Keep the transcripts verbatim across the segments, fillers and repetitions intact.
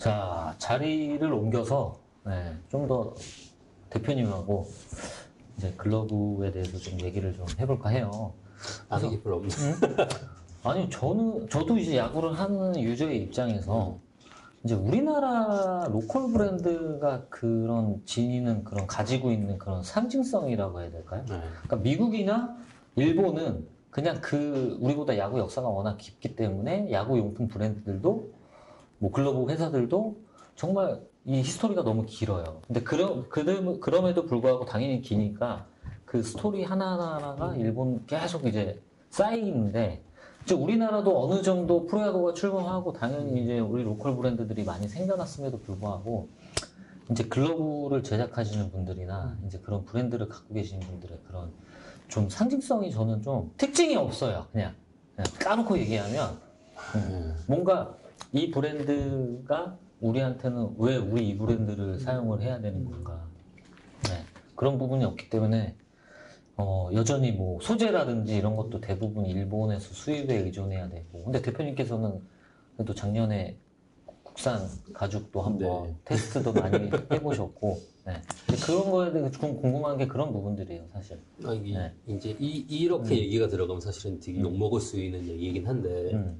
자, 자리를 옮겨서 네, 좀 더 대표님하고 이제 글러브에 대해서 좀 얘기를 좀 해볼까 해요. 안 하기 별로 없네. 음? 아니, 저는, 저도 이제 야구를 하는 유저의 입장에서 음. 이제 우리나라 로컬 브랜드가 그런 지니는 그런 가지고 있는 그런 상징성이라고 해야 될까요? 네. 그러니까 미국이나 일본은 그냥 그 우리보다 야구 역사가 워낙 깊기 때문에 야구 용품 브랜드들도 뭐 글로브 회사들도 정말 이 히스토리가 너무 길어요. 근데 그러, 그럼, 그럼에도 불구하고 당연히 기니까 그 스토리 하나하나가 일본 계속 이제 쌓이는데 이제 우리나라도 어느 정도 프로야구가 출범하고 당연히 이제 우리 로컬 브랜드들이 많이 생겨났음에도 불구하고 이제 글러브를 제작하시는 분들이나 이제 그런 브랜드를 갖고 계시는 분들의 그런 좀 상징성이 저는 좀 특징이 없어요. 그냥, 그냥 까놓고 얘기하면 음, 뭔가 이 브랜드가 우리한테는 왜 우리 이 브랜드를 사용을 해야 되는 건가. 네, 그런 부분이 없기 때문에 어, 여전히 뭐 소재라든지 이런 것도 대부분 일본에서 수입에 의존해야 되고. 근데 대표님께서는 그래도 작년에 국산 가죽도 한번 네. 테스트도 많이 해보셨고. 네. 근데 그런 거에 대해서 좀 궁금한 게 그런 부분들이에요, 사실. 아, 이, 네. 이제 이, 이렇게 음. 얘기가 들어가면 사실은 되게 음. 욕먹을 수 있는 얘기이긴 한데, 음.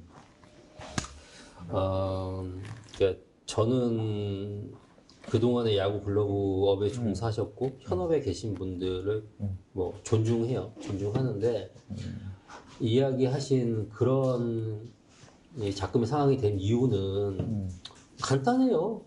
어, 그러니까 저는 그동안에 야구 글러브업에 종사하셨고, 현업에 계신 분들을 음. 뭐 존중해요. 존중하는데, 이야기하신 그런 이 작금의 상황이 된 이유는 음. 간단해요.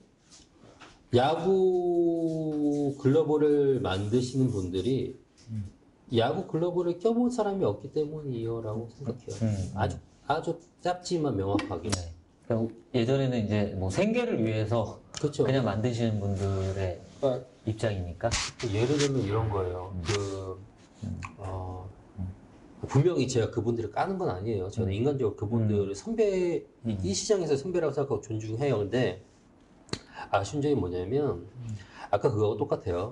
야구 글러브를 만드시는 분들이 야구 글러브를 껴본 사람이 없기 때문이에요라고 생각해요. 음. 아주 아주 짧지만 명확하게. 네. 그러니까 예전에는 이제 뭐 생계를 위해서 그렇죠. 그냥 만드시는 분들의 그러니까 입장이니까. 예를 들면 이런 거예요. 그 어, 분명히 제가 그분들을 까는 건 아니에요. 저는 인간적으로 그분들을 선배 이 시장에서 선배라고 생각하고 존중해요. 근데 아쉬운 점이 뭐냐면 아까 그거하고 똑같아요.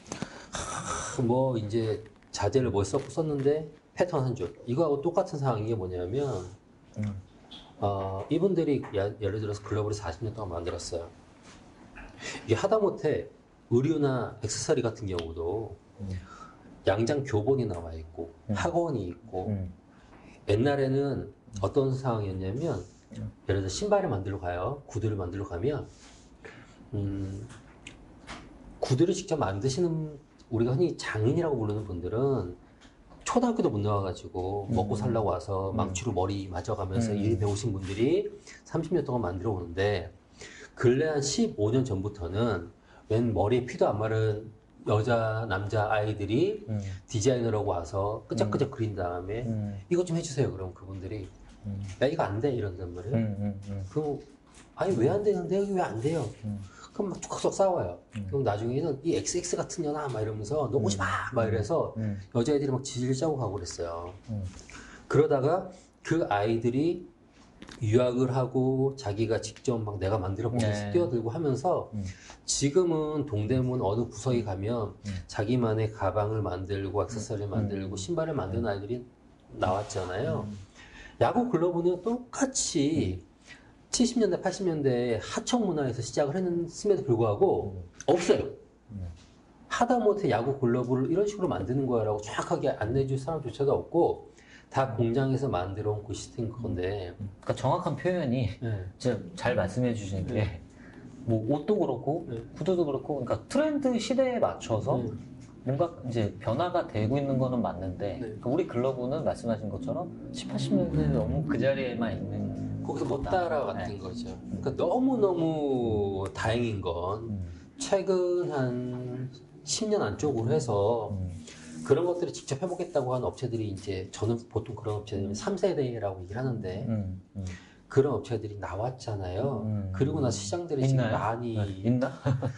뭐 이제 자재를 뭘 썼고 썼는데 패턴 한 줄 이거하고 똑같은 상황이 뭐냐면 음. 어, 이분들이 야, 예를 들어서 글러브를 사십 년 동안 만들었어요. 이게 하다못해 의류나 액세서리 같은 경우도 음. 양장 교본이 나와 있고 음. 학원이 있고 음. 옛날에는 어떤 상황이었냐면 음. 예를 들어 신발을 만들러 가요. 구두를 만들러 가면 음, 구두를 직접 만드시는 우리가 흔히 장인이라고 부르는 분들은 초등학교도 못 나와가지고 음. 먹고 살라고 와서 음. 망치로 머리 맞아가면서 음. 일 배우신 분들이 삼십 년 동안 만들어 오는데 근래 한 십오 년 전부터는 웬 머리에 피도 안 마른 여자, 남자 아이들이 음. 디자이너라고 와서 끄적끄적 그린 다음에 음. 이것 좀 해주세요. 그럼 그분들이 음. 야 이거 안 돼 이런단 말이에요. 음. 음. 음. 그럼 아니 왜 안 되는데 여기 왜 안 돼요? 음. 그럼 막 툭툭 싸워요. 음. 그럼 나중에는 이 엑스엑스 같은 년아 막 이러면서 너 오지 마! 막 이래서 음. 여자애들이 막 지질 짜고 가고 그랬어요. 음. 그러다가 그 아이들이 유학을 하고 자기가 직접 막 내가 만들어 보면서 네. 뛰어들고 하면서 음. 지금은 동대문 어느 구석에 가면 음. 자기만의 가방을 만들고 액세서리를 만들고 음. 신발을 만드는 아이들이 나왔잖아요. 음. 야구 글러브는 똑같이 칠십 년대, 팔십 년대 하청 문화에서 시작을 했음에도 불구하고 없어요. 음. 하다못해 야구 글러브를 이런 식으로 만드는 거야라고 정확하게 안내해줄 사람조차도 없고 다 공장에서 만들어 온 그 시스템인 건데 그러니까 정확한 표현이 네. 진짜 잘 말씀해 주신 게 뭐 옷도 그렇고 네. 구두도 그렇고 그러니까 트렌드 시대에 맞춰서 네. 뭔가 이제 변화가 되고 있는 거는 맞는데 네. 그러니까 우리 글러브는 말씀하신 것처럼 십, 팔십 년대 너무 그 자리에만 있는 거기서 못 거다. 따라갔던 네. 거죠. 그러니까 너무너무 다행인 건 음. 최근 한 십 년 안쪽으로 해서 음. 그런 것들을 직접 해보겠다고 하는 업체들이 이제 저는 보통 그런 업체들은 삼 세대라고 얘기를 하는데 음. 음. 그런 업체들이 나왔잖아요. 음. 그리고 나서 시장들이 지금 있나요? 많이 네. 있나?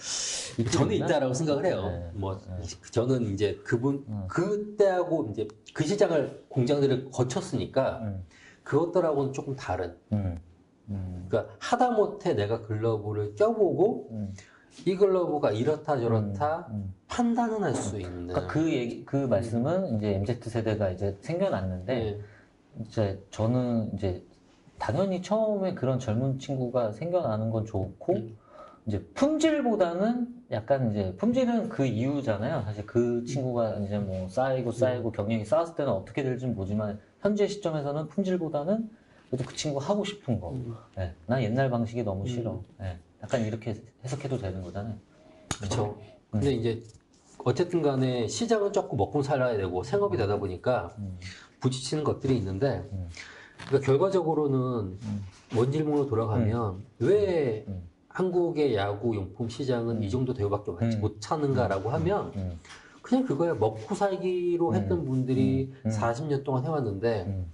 저는 있나? 있다라고 생각을 해요. 네. 뭐 네. 저는 이제 그분 음. 그때하고 이제 그 시장을 공장들을 거쳤으니까 음. 그것들하고는 조금 다른. 음. 음. 그러니까 하다못해 내가 글러브를 껴보고 음. 이 글러브가 이렇다 저렇다 음. 음. 판단은 할 수 있는. 그러니까 그 얘기, 그 말씀은 이제 엠지 세대가 이제 생겨났는데, 네. 이제 저는 이제 당연히 처음에 그런 젊은 친구가 생겨나는 건 좋고, 음. 이제 품질보다는 약간 이제 품질은 그 이유잖아요. 사실 그 친구가 이제 뭐 쌓이고 쌓이고 경력이 쌓았을 때는 어떻게 될지는 모르지만 현재 시점에서는 품질보다는 그래도 그 친구 하고 싶은 거. 음. 네, 난 옛날 방식이 너무 싫어. 음. 네, 약간 이렇게 해석해도 되는 거잖아요. 그렇죠. 근데 이제 어쨌든 간에 시장은 조금 먹고 살아야 되고 생업이 되다 보니까 음. 부딪히는 것들이 있는데 음. 그러니까 결과적으로는 음. 원질문으로 돌아가면 왜 음. 한국의 야구 용품 시장은 음. 이 정도 대우밖에 받지 음. 못하는가라고 하면 음. 그냥 그거야. 먹고 살기로 음. 했던 분들이 음. 사십 년 동안 해왔는데 음.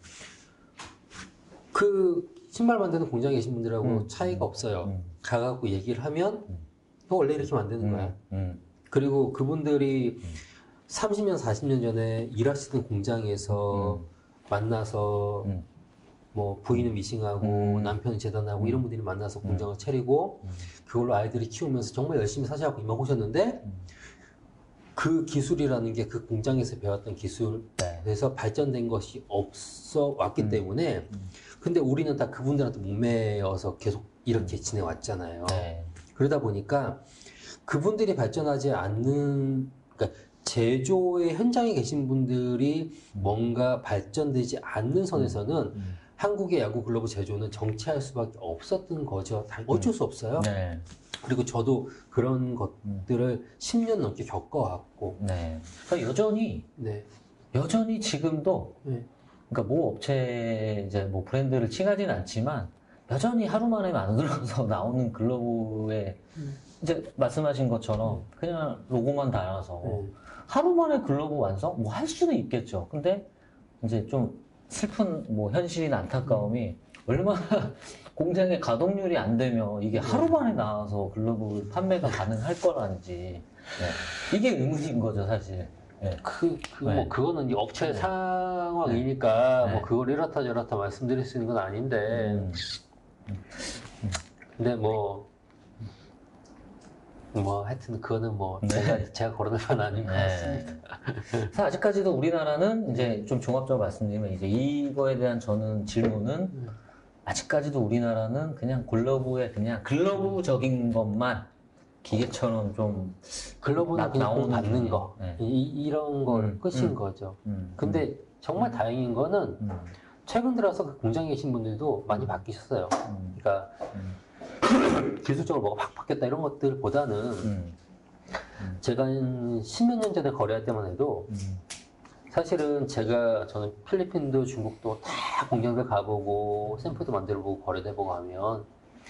그 신발 만드는 공장에 계신 분들하고 음. 차이가 없어요. 음. 가갖고 얘기를 하면 너 원래 이렇게 만드는 거야. 음. 음. 그리고 그분들이 삼십 년, 사십 년 전에 일하시던 공장에서 음. 만나서 음. 뭐 부인은 미싱하고 음. 남편은 재단하고 음. 이런 분들이 만나서 공장을 차리고 음. 그걸로 아이들이 키우면서 정말 열심히 사셔갖고 이만 오셨는데 음. 그 기술이라는 게 그 공장에서 배웠던 기술에서 네. 발전된 것이 없어 왔기 음. 때문에 음. 근데 우리는 다 그분들한테 목매어서 계속 이렇게 지내왔잖아요. 네. 그러다 보니까 그분들이 발전하지 않는 그러니까 제조의 현장에 계신 분들이 뭔가 발전되지 않는 선에서는 음. 한국의 야구 글러브 제조는 정체할 수밖에 없었던 거죠. 다 어쩔 수 없어요. 네. 그리고 저도 그런 것들을 십 년 넘게 겪어왔고, 네. 그러니까 여전히 네, 여전히 지금도 네, 그러니까 모 업체 이제 뭐 브랜드를 칭하지는 않지만 여전히 하루 만에 만들어서 나오는 글러브에 음. 이제 말씀하신 것처럼 그냥 로고만 달아서 네. 하루 만에 글러브 완성? 뭐 할 수는 있겠죠. 근데 이제 좀 슬픈 뭐 현실이나 안타까움이 얼마나 공장의 가동률이 안 되면 이게 하루 만에 나와서 글러브 판매가 가능할 거라는지 네. 이게 의문인 거죠, 사실. 네. 그, 그, 네. 뭐, 그거는 이제 업체 네. 상황이니까, 네. 뭐, 그걸 이렇다 저렇다 말씀드릴 수 있는 건 아닌데, 음. 근데 뭐, 뭐, 하여튼, 그거는 뭐, 네. 제가, 제가 거론할 건 아닌 것 같습니다. 네. 그래서 아직까지도 우리나라는 이제 좀 종합적으로 말씀드리면 이제 이거에 대한 저는 질문은 음. 아직까지도 우리나라는 그냥 글러브에 그냥 글러브적인 것만 기계처럼 좀 글러브는 나- 그냥 공 나오는 받는 분이에요. 거. 네. 이, 이런 걸 음, 끝인 음. 거죠. 음, 근데 정말 다행인 거는 음, 최근 들어서 그 공장에 계신 분들도 많이 바뀌셨어요. 음, 그러니까 음, 기술적으로 뭐가 확 바뀌었다 이런 것들보다는 음, 제가 한 십몇 년 전에 거래할 때만 해도 음, 사실은 제가 저는 필리핀도 중국도 다 공장들 가보고 샘플도 만들어보고 거래도 해보고 하면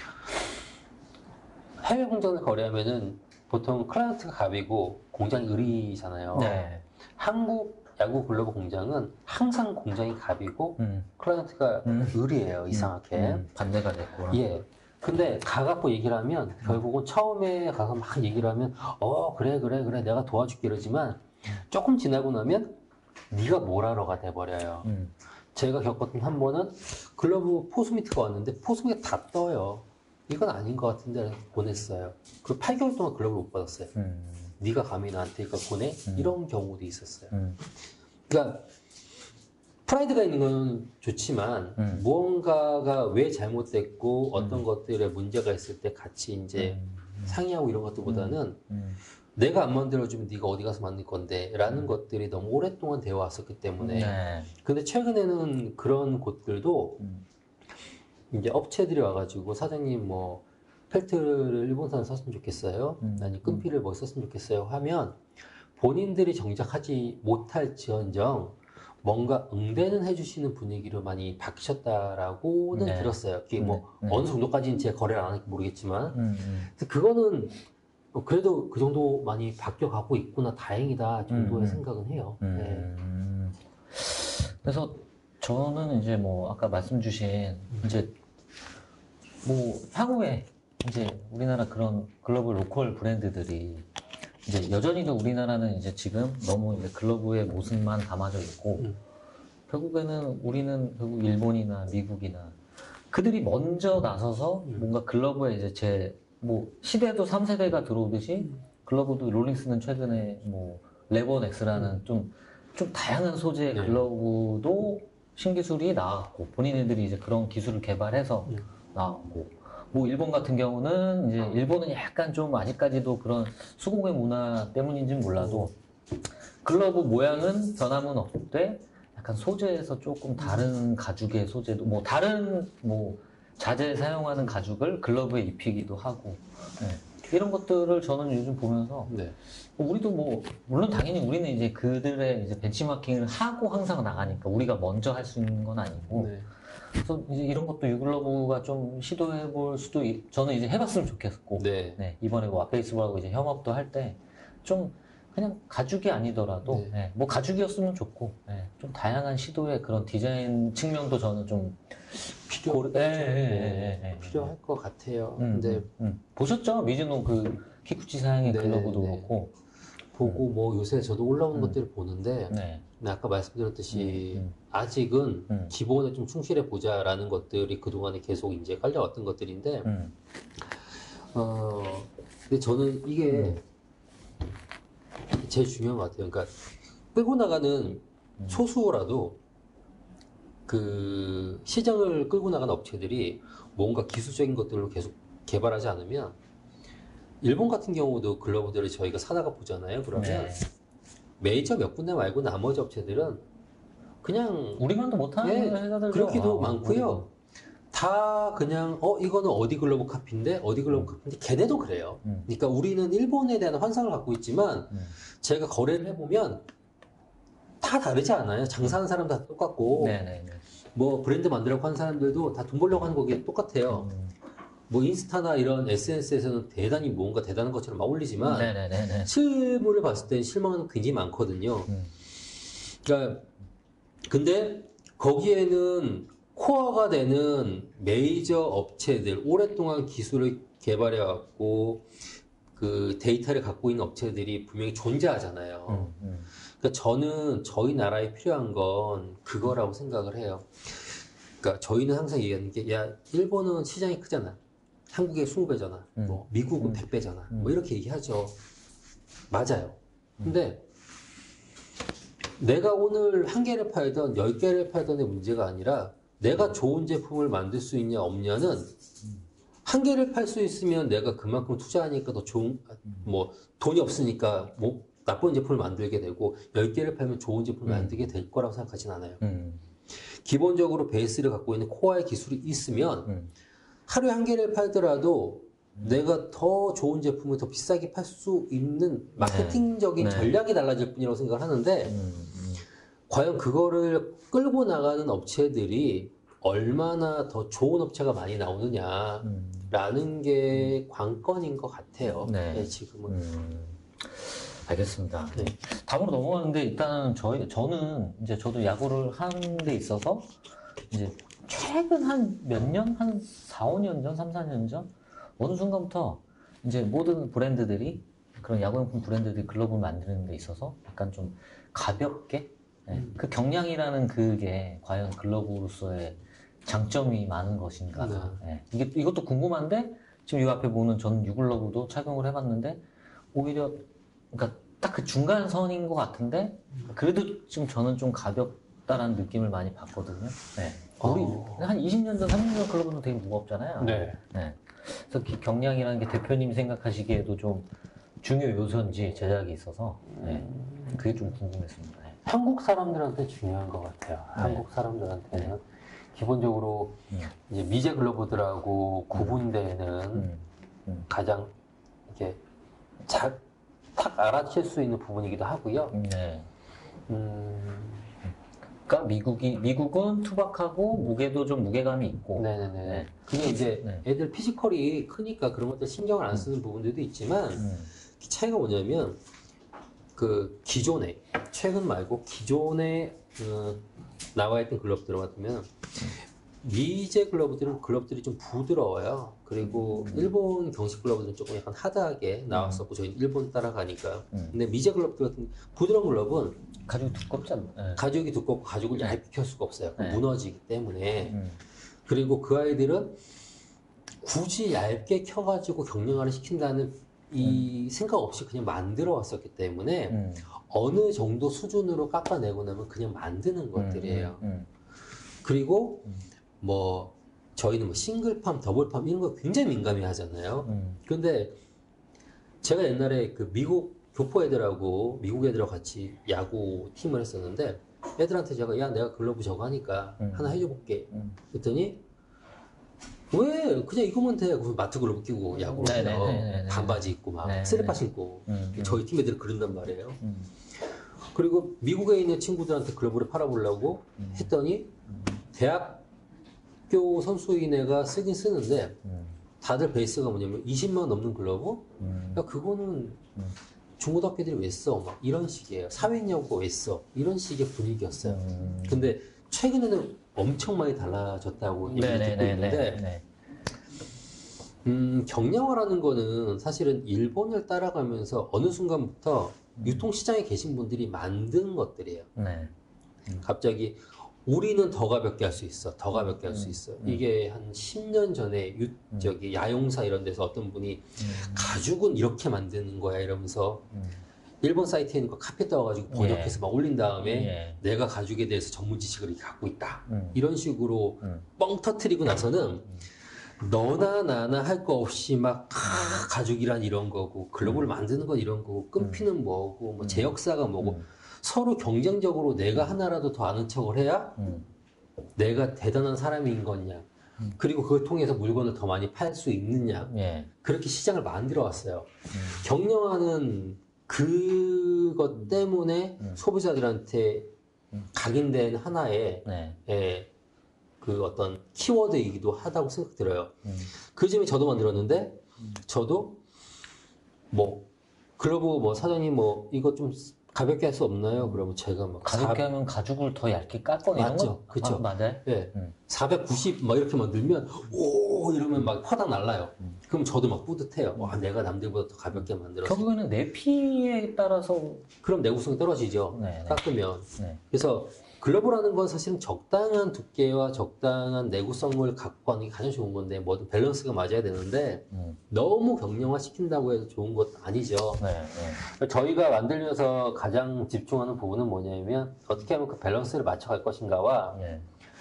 해외 공장을 거래하면은 보통 클라이언트가 갑이고 공장이 을이잖아요. 네. 한국 야구 글러브 공장은 항상 공장이 갑이고 음, 클라이언트가 음. 을이에요. 이상하게. 음, 반대가 됐구나. 예. 근데 가갖고 얘기를 하면 결국은 처음에 가서 막 얘기를 하면 어 그래 그래 그래 내가 도와줄게 이러지만 조금 지나고 나면 네가 뭘 하러가 돼버려요. 음, 제가 겪었던 한 번은 글러브 포스미트가 왔는데 포스미트가 다 떠요. 이건 아닌 것 같은데 보냈어요. 그리고 팔 개월 동안 글러브를 못 받았어요. 음, 네가 감히 나한테 이거 보내? 음. 이런 경우도 있었어요. 음, 그러니까 프라이드가 있는 건 좋지만 음. 무언가가 왜 잘못됐고 어떤 음. 것들에 문제가 있을 때 같이 이제 음, 상의하고 이런 것들보다는 음, 내가 안 만들어주면 네가 어디 가서 만들 건데 라는 음. 것들이 너무 오랫동안 되어 왔었기 때문에 네. 근데 최근에는 그런 곳들도 음, 이제 업체들이 와가지고 사장님 뭐 펠트를 일본산 썼으면 좋겠어요. 음. 아니 끈피를 뭐 썼으면 좋겠어요 하면 본인들이 정작 하지 못할지언정 뭔가 응대는 해주시는 분위기로 많이 바뀌셨다라고는 네. 들었어요. 그게 뭐 네. 어느 정도까지는 제가 거래를 안 할지 모르겠지만 음, 음. 근데 그거는 뭐 그래도 그 정도 많이 바뀌어가고 있구나 다행이다 정도의 음, 음. 생각은 해요. 네. 음. 그래서 저는 이제 뭐 아까 말씀 주신 이제 뭐 향후에 이제 우리나라 그런 글로벌 로컬 브랜드들이 이제 여전히도 우리나라는 이제 지금 너무 이제 글러브의 모습만 담아져 있고 음. 결국에는 우리는 결국 일본이나 미국이나 그들이 먼저 나서서 음. 뭔가 글러브에 이제 제 뭐 시대도 삼 세대가 들어오듯이 글러브도 롤링스는 최근에 뭐 레버넥스라는 좀 좀 다양한 소재의 네. 글러브도 신기술이 나왔고 본인들이 이제 그런 기술을 개발해서 음. 나왔고 뭐 일본 같은 경우는 이제 일본은 약간 좀 아직까지도 그런 수공예 문화 때문인지는 몰라도 글러브 모양은 변함은 없되 약간 소재에서 조금 다른 가죽의 소재도 뭐 다른 뭐 자재 사용하는 가죽을 글러브에 입히기도 하고 네. 이런 것들을 저는 요즘 보면서 네. 우리도 뭐 물론 당연히 우리는 이제 그들의 이제 벤치마킹을 하고 항상 나가니까 우리가 먼저 할 수 있는 건 아니고 네. 그래서 이제 이런 것도 유글러브가 좀 시도해 볼 수도 있- 저는 이제 해봤으면 좋겠고 네. 네, 이번에 뭐 왓베이스볼하고 이제 협업도 할 때 좀 그냥 가죽이 아니더라도 네. 네, 뭐 가죽이었으면 좋고 네, 좀 다양한 시도의 그런 디자인 측면도 저는 좀 필요, 고려- 예, 예, 예, 네, 예, 예, 예. 필요할 것 같아요. 음, 근데 음, 음. 보셨죠? 미즈노 그 키쿠치 사양의 네, 글러브도 네. 그렇고 보고 뭐 요새 저도 올라오는 음. 것들을 보는데 네. 근데 아까 말씀드렸듯이 음, 음. 아직은 음. 기본에 좀 충실해 보자라는 것들이 그동안에 계속 이제 깔려왔던 것들인데 음. 어 근데 저는 이게 제일 중요한 것 같아요. 그러니까 끌고 나가는 소수라도 그 시장을 끌고 나가는 업체들이 뭔가 기술적인 것들을 계속 개발하지 않으면 일본 같은 경우도 글러브들을 저희가 사다가 보잖아요. 그러면 네. 메이저 몇 군데 말고 나머지 업체들은 그냥 우리만도 못하는 예, 회사들도 그렇기도 아, 많고요. 다 그냥 어 이거는 어디 글러브 카피인데 어디 글러브 카피인데 걔네도 그래요. 음. 그러니까 우리는 일본에 대한 환상을 갖고 있지만 음. 제가 거래를 해보면 다 다르지 않아요. 장사하는 사람 다 똑같고 네네네. 뭐 브랜드 만들려고 하는 사람들도 다 돈 벌려고 하는 거기 똑같아요. 음. 뭐 인스타나 이런 에스엔에스에서는 대단히 뭔가 대단한 것처럼 막 올리지만 네네네네. 실물을 봤을 때 실망은 굉장히 많거든요. 음. 그러니까 근데 거기에는 코어가 되는 메이저 업체들 오랫동안 기술을 개발해 갖고 그 데이터를 갖고 있는 업체들이 분명히 존재하잖아요. 음. 음. 그러니까 저는 저희 나라에 필요한 건 그거라고 생각을 해요. 그러니까 저희는 항상 얘기하는 게 야 일본은 시장이 크잖아. 한국의 이십 배잖아. 음. 뭐 미국은 음. 백 배잖아. 음. 뭐 이렇게 얘기하죠. 맞아요. 근데 내가 오늘 한 개를 팔던 열 개를 팔던의 문제가 아니라 내가 좋은 제품을 만들 수 있냐 없냐는 한 개를 팔 수 있으면 내가 그만큼 투자하니까 더 좋은 뭐 돈이 없으니까 뭐 나쁜 제품을 만들게 되고 열 개를 팔면 좋은 제품을 음. 만들게 될 거라고 생각하진 않아요. 음. 기본적으로 베이스를 갖고 있는 코어의 기술이 있으면 음. 하루에 한 개를 팔더라도 내가 더 좋은 제품을 더 비싸게 팔 수 있는 마케팅적인 네. 전략이 달라질 뿐이라고 생각을 하는데 음. 음. 과연 그거를 끌고 나가는 업체들이 얼마나 더 좋은 업체가 많이 나오느냐라는 음. 게 관건인 것 같아요. 네. 네, 지금은. 음. 알겠습니다. 네. 다음으로 넘어가는데 일단 저희 저는 이제 저도 야구를 하는 데 있어서 이제 최근 한 몇 년, 한 사, 오 년 전, 삼, 사 년 전 어느 순간부터 이제 모든 브랜드들이 그런 야구용품 브랜드들이 글러브를 만드는 데 있어서 약간 좀 가볍게 네, 음. 그 경량이라는 그게 과연 글러브로서의 장점이 많은 것인가 네. 네, 이게 이것도 궁금한데 지금 이 앞에 보는 전 유글러브도 착용을 해봤는데 오히려 그러니까 딱 그 중간선인 것 같은데 그래도 지금 저는 좀 가볍다라는 느낌을 많이 받거든요. 네. 우리 어. 한 이십 년 전, 삼십 년 전 글러브는 되게 무겁잖아요. 네. 네. 그래서 기- 경량이라는 게 대표님이 생각하시기에도 좀 중요 요소인지 제작이 있어서 네. 그게 좀 궁금했습니다. 네. 한국 사람들한테 중요한 것 같아요. 한국 사람들한테는 네. 기본적으로 음. 이제 미제 글러브들하고 구분되는 음. 음. 가장 이렇게 잘, 탁 알아챌 수 있는 부분이기도 하고요. 네. 음, 그러니까 미국이 미국은 투박하고 무게도 좀 무게감이 있고. 네네네. 네. 그게 이제 네. 애들 피지컬이 크니까 그런 것들 신경을 안 쓰는 부분들도 있지만 음. 그 차이가 뭐냐면 그 기존에 최근 말고 기존에 어, 나와 있던 글러브들 같으면 미제 글러브들은 글러브들이 좀 부드러워요. 그리고 음. 일본 경식 글러브들은 조금 약간 하드하게 나왔었고 저희는 일본 따라가니까요. 음. 근데 미제 글러브들 같은 부드러운 글러브는 가죽이 두껍지 않나? 네. 가죽이 두껍고 가죽을 얇게 켤 수가 없어요. 네. 무너지기 때문에. 음. 그리고 그 아이들은 굳이 얇게 켜가지고 경량화를 시킨다는 이 생각 없이 그냥 만들어 왔었기 때문에 음. 어느 정도 수준으로 깎아내고 나면 그냥 만드는 것들이에요. 음. 음. 그리고 음. 뭐 저희는 뭐 싱글팜, 더블팜 이런 거 굉장히 민감해 하잖아요. 음. 근데 제가 옛날에 그 미국 교포 애들하고 미국 애들하고 같이 야구 팀을 했었는데 애들한테 제가 야 내가 글러브 저거 하니까 음. 하나 해줘 볼게. 음. 그랬더니 왜 그냥 이거면 돼. 그래서 마트 글러브 끼고 야구를 해요. 네네네네네. 반바지 입고 막 네네. 슬리퍼 신고 음. 저희 팀 애들은 그런단 말이에요. 음. 그리고 미국에 있는 친구들한테 글러브를 팔아보려고 음. 했더니 대학교 선수인애가 쓰긴 쓰는데 음. 다들 베이스가 뭐냐면 이십만 원 넘는 글러브? 음. 야 그거는 음. 중고등학교들이 왜 써? 막 이런 식이에요. 사회냐고 왜 써? 이런 식의 분위기였어요. 음. 근데 최근에는 엄청 많이 달라졌다고 얘기를 듣고 있는데 네. 음, 경량화라는 거는 사실은 일본을 따라가면서 어느 순간부터 음. 유통시장에 계신 분들이 만든 것들이에요. 네. 갑자기 우리는 더 가볍게 할 수 있어. 더 가볍게 할 수 음. 있어. 음. 이게 한 십 년 전에 유, 음. 저기 야용사 이런 데서 어떤 분이 가죽은 이렇게 만드는 거야 이러면서 음. 일본 사이트에 있는 거 카피 떠가지고 번역해서 예. 막 올린 다음에 예. 내가 가죽에 대해서 전문 지식을 이렇게 갖고 있다. 음. 이런 식으로 음. 뻥 터트리고 나서는 너나 나나 할 거 없이 막 아, 가죽이란 이런 거고 글로벌 만드는 건 이런 거고 끈피는 뭐고 뭐 제역사가 뭐고 음. 서로 경쟁적으로 내가 하나라도 더 아는 척을 해야 음. 내가 대단한 사람인 거냐 그리고 그걸 통해서 물건을 더 많이 팔 수 있느냐 예. 그렇게 시장을 만들어 왔어요. 음. 경영하는 그것 때문에 음. 소비자들한테 음. 각인된 하나의 네. 예, 그 어떤 키워드이기도 하다고 생각 들어요. 음. 그 점에 저도 만들었는데 저도 뭐 글러브 뭐 사장님 뭐 이거 좀 가볍게 할 수 없나요? 그러면 제가 막 가볍게 사- 하면 가죽을 더 얇게 깎거나 이런 맞죠. 거? 그쵸. 아, 맞아요? 예, 음. 사백구십 막 이렇게 만들면 오 이러면 막 화당 날라요. 음. 그럼 저도 막 뿌듯해요. 와 내가 남들보다 더 가볍게 만들었어. 결국에는 내피에 따라서 그럼 내구성이 떨어지죠. 네, 네. 깎으면. 네. 그래서 글러브라는 건 사실은 적당한 두께와 적당한 내구성을 갖고 하는 게 가장 좋은 건데 뭐든 밸런스가 맞아야 되는데 음. 너무 경량화 시킨다고 해서 좋은 것 아니죠. 네. 네. 저희가 만들면서 가장 집중하는 부분은 뭐냐면 어떻게 하면 그 밸런스를 맞춰갈 것인가와 네.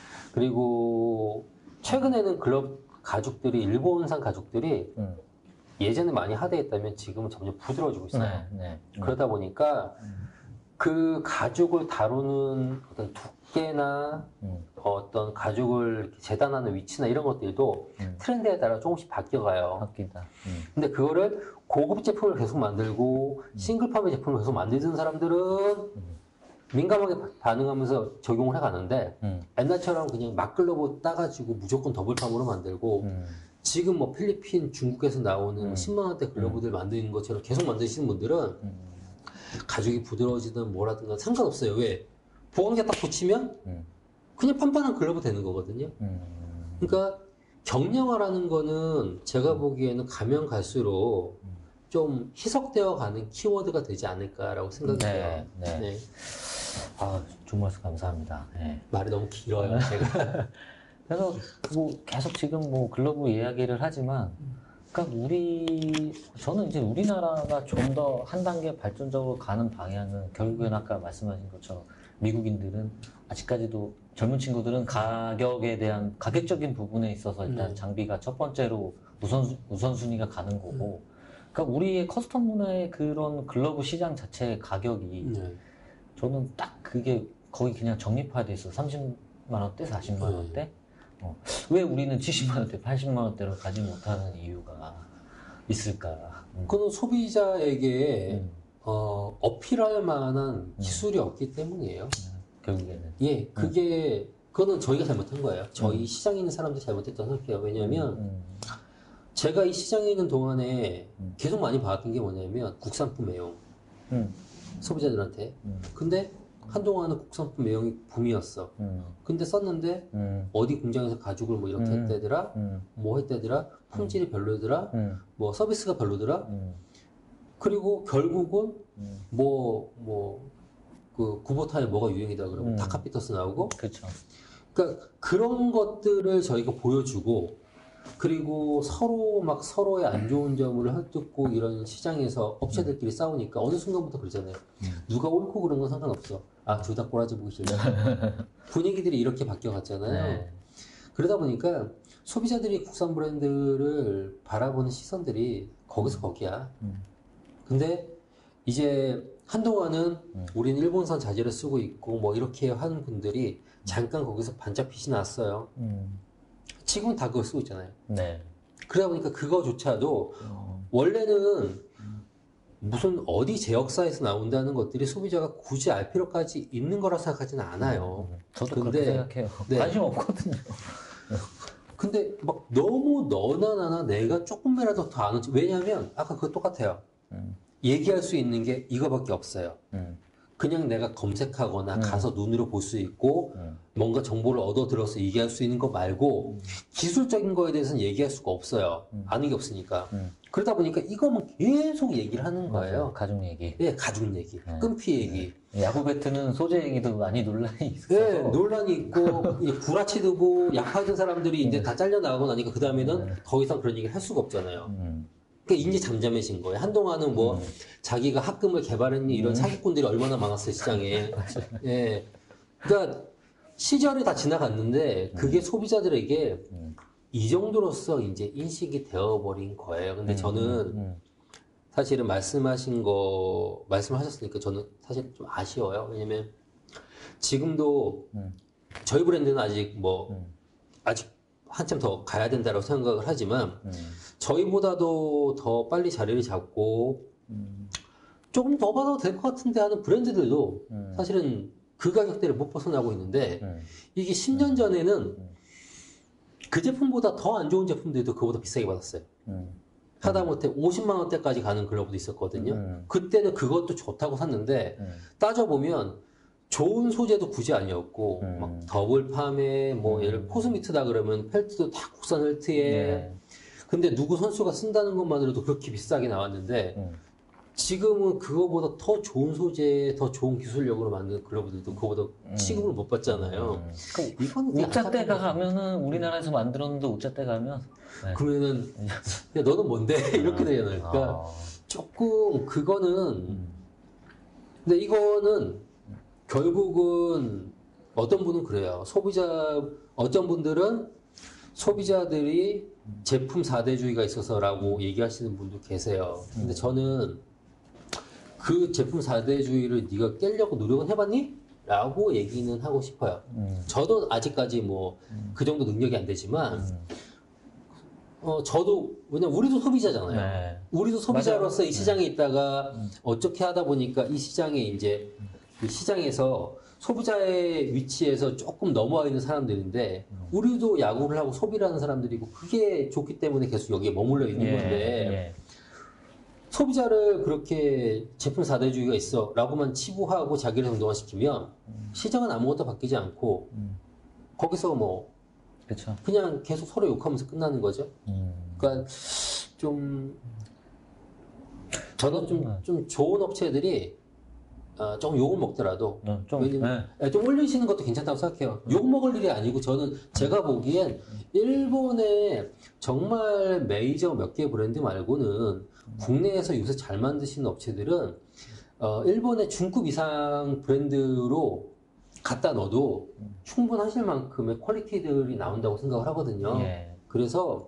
그리고 최근에는 글러브 가죽들이 일본산 가죽들이 음. 예전에 많이 하대했다면 지금은 점점 부드러워지고 있어요. 네. 네. 음. 그러다 보니까 음. 그 가죽을 다루는 어떤 두께나 음. 어떤 가죽을 이렇게 재단하는 위치나 이런 것들도 음. 트렌드에 따라 조금씩 바뀌어가요. 바뀐다. 음. 근데 그거를 고급 제품을 계속 만들고 싱글팜의 제품을 계속 만드는 사람들은 음. 민감하게 바- 반응하면서 적용을 해가는데 음. 옛날처럼 그냥 막글러브 따가지고 무조건 더블팜으로 만들고 음. 지금 뭐 필리핀, 중국에서 나오는 음. 십만 원대 글러브들 만드는 것처럼 계속 만드시는 분들은 음. 가죽이 부드러워지든 뭐라든 상관없어요. 왜? 보강제 딱 붙이면 음. 그냥 판판한 글러브 되는 거거든요. 음. 그러니까 경량화라는 거는 제가 보기에는 가면 갈수록 음. 좀 희석되어 가는 키워드가 되지 않을까라고 생각이 네, 돼요. 네. 네. 아, 좋은 말씀 감사합니다. 네. 말이 너무 길어요, 제가. 그래서 뭐 계속 지금 뭐 글러브 이야기를 하지만, 그러니까 우리 저는 이제 우리나라가 좀 더 한 단계 발전적으로 가는 방향은 결국엔 아까 말씀하신 것처럼 미국인들은 아직까지도 젊은 친구들은 가격에 대한 가격적인 부분에 있어서 일단 네. 장비가 첫 번째로 우선 우선순위가 가는 거고, 그러니까 우리의 커스텀 문화의 그런 글러브 시장 자체의 가격이 네. 저는 딱 그게 거의 그냥 정립화돼 있어. 삼십만 원대, 사십만 원대. 어. 왜 우리는 칠십만 원대, 팔십만 원대로 가지 못하는 이유가 있을까? 음. 그거는 소비자에게 음. 어, 어필할 만한 기술이 없기 때문이에요. 결국에는. 예, 그게 그거는 저희가 잘못한 거예요. 저희 음. 시장에 있는 사람들이 잘못했다고 생각해요. 왜냐하면 음. 제가 이 시장에 있는 동안에 음. 계속 많이 봐왔던 게 뭐냐면 국산품 애용 음. 소비자들한테. 음. 근데 한동안은 국산품 애용이 붐이었어. 음. 근데 썼는데 음. 어디 공장에서 가죽을 뭐 이렇게 음. 했대더라, 음. 뭐 했대더라, 품질이 별로더라, 음. 뭐 서비스가 별로더라. 음. 그리고 결국은 음. 뭐 뭐 그 구보타에 뭐가 유행이다 그러면 음. 다카피터스 나오고. 그렇죠. 그러니까 그런 것들을 저희가 보여주고 그리고 서로 막 서로의 안 좋은 점을 헐뜯고 이런 시장에서 업체들끼리 싸우니까 어느 순간부터 그러잖아요. 음. 누가 옳고 그런 건 상관없어. 아, 둘 다 꼬라지 보기 싫다. 분위기들이 이렇게 바뀌어갔잖아요. 네. 그러다 보니까 소비자들이 국산 브랜드를 바라보는 시선들이 거기서 거기야. 음. 근데 이제 한동안은 음. 우리는 일본산 자재를 쓰고 있고 뭐 이렇게 하는 분들이 잠깐 거기서 반짝빛이 났어요. 음. 지금은 다 그걸 쓰고 있잖아요. 네. 그러다 보니까 그거조차도 어, 원래는 무슨 어디 제 역사에서 나온다는 것들이 소비자가 굳이 알 필요까지 있는 거라 생각하지는 않아요. 음, 저도 근데- 그렇게 생각해요. 네. 관심 없거든요. 근데 막 너무 너나 나나 내가 조금이라도 더 아는, 왜냐면 아까 그거 똑같아요. 음. 얘기할 수 있는 게 이거밖에 없어요. 음. 그냥 내가 검색하거나 음. 가서 눈으로 볼 수 있고 음. 뭔가 정보를 얻어 들어서 얘기할 수 있는 거 말고 기술적인 거에 대해서는 얘기할 수가 없어요. 음. 아는 게 없으니까. 음. 그러다 보니까 이거만 계속 얘기를 하는 맞아요. 거예요. 가족 얘기. 예, 가죽 얘기, 네. 끈피 얘기. 야구 배트는 소재 얘기도 많이 논란이 있어서. 예, 논란이 있고 이제 구라치 드고 약하던 사람들이 이제 다 잘려 나가고 나니까 그 다음에는 네. 더 이상 그런 얘기를 할 수가 없잖아요. 음. 그러니까 이제 잠잠해진 거예요. 한동안은 뭐 음. 자기가 합금을 개발했니 이런 음. 사기꾼들이 얼마나 많았어요 시장에. 예, 그러니까 시절이 다 지나갔는데 그게 소비자들에게 음. 이 정도로서 이제 인식이 되어버린 거예요. 근데 음. 저는 음. 사실은 말씀하신 거 말씀하셨으니까 저는 사실 좀 아쉬워요. 왜냐면 지금도 음. 저희 브랜드는 아직 뭐 음. 아직 한참 더 가야 된다고 생각을 하지만 음. 저희보다도 더 빨리 자리를 잡고 음. 조금 더 받아도 될 것 같은데 하는 브랜드들도 음. 사실은 그 가격대를 못 벗어나고 있는데 음. 이게 십 년 전에는 그 제품보다 더 안 좋은 제품들도 그보다 비싸게 받았어요. 음. 하다못해 오십만 원대까지 가는 글러브도 있었거든요. 음. 그때는 그것도 좋다고 샀는데 음. 따져보면 좋은 소재도 굳이 아니었고 음. 막 더블 팜에 뭐 음. 예를 포스미트다 그러면 펠트도 다 국산 펠트에 네. 근데 누구 선수가 쓴다는 것만으로도 그렇게 비싸게 나왔는데 음. 지금은 그거보다 더 좋은 소재, 더 좋은 기술력으로 만든 글러브들도 그거보다 음. 취급을 못 받잖아요. 음. 그 이건 되게 우짜대가 안타까운 거죠. 가면은 우리나라에서 만들었는데 우짜대 가면 네. 그러면은 야 너는 뭔데 이렇게 되잖아요. 그러니까 아. 조금 그거는 음. 근데 이거는 결국은 어떤 분은 그래요. 소비자 어떤 분들은 소비자들이 제품 사대주의가 있어서라고 얘기하시는 분도 계세요. 근데 저는 그 제품 사대주의를 네가 깨려고 노력은 해봤니? 라고 얘기는 하고 싶어요. 음. 저도 아직까지 뭐 그 정도 능력이 안 되지만 음. 어 저도 왜냐면 우리도 소비자잖아요. 네. 우리도 소비자로서 맞아요. 이 시장에 있다가 음. 어떻게 하다 보니까 이 시장에 이제 이 시장에서 소비자의 위치에서 조금 넘어와 있는 사람들인데 음. 우리도 야구를 하고 소비를 하는 사람들이고 그게 좋기 때문에 계속 여기에 머물러 있는 예, 건데 예. 소비자를 그렇게 제품 사대주의가 있어 라고만 치부하고 자기를 정당화시키면 시장은 아무것도 바뀌지 않고 음. 거기서 뭐 그렇죠. 그냥 계속 서로 욕하면서 끝나는 거죠. 음. 그러니까 좀 저는 좀, 좀 좋은 업체들이 어, 조금 욕을 먹더라도 어, 좀 왜냐면 네. 예, 좀 올리시는 것도 괜찮다고 생각해요. 욕 먹을 일이 아니고 저는 제가 보기엔 일본의 정말 메이저 몇 개 브랜드 말고는 국내에서 요새 잘 만드시는 업체들은 어, 일본의 중급 이상 브랜드로 갖다 넣어도 충분하실 만큼의 퀄리티들이 나온다고 생각을 하거든요. 예. 그래서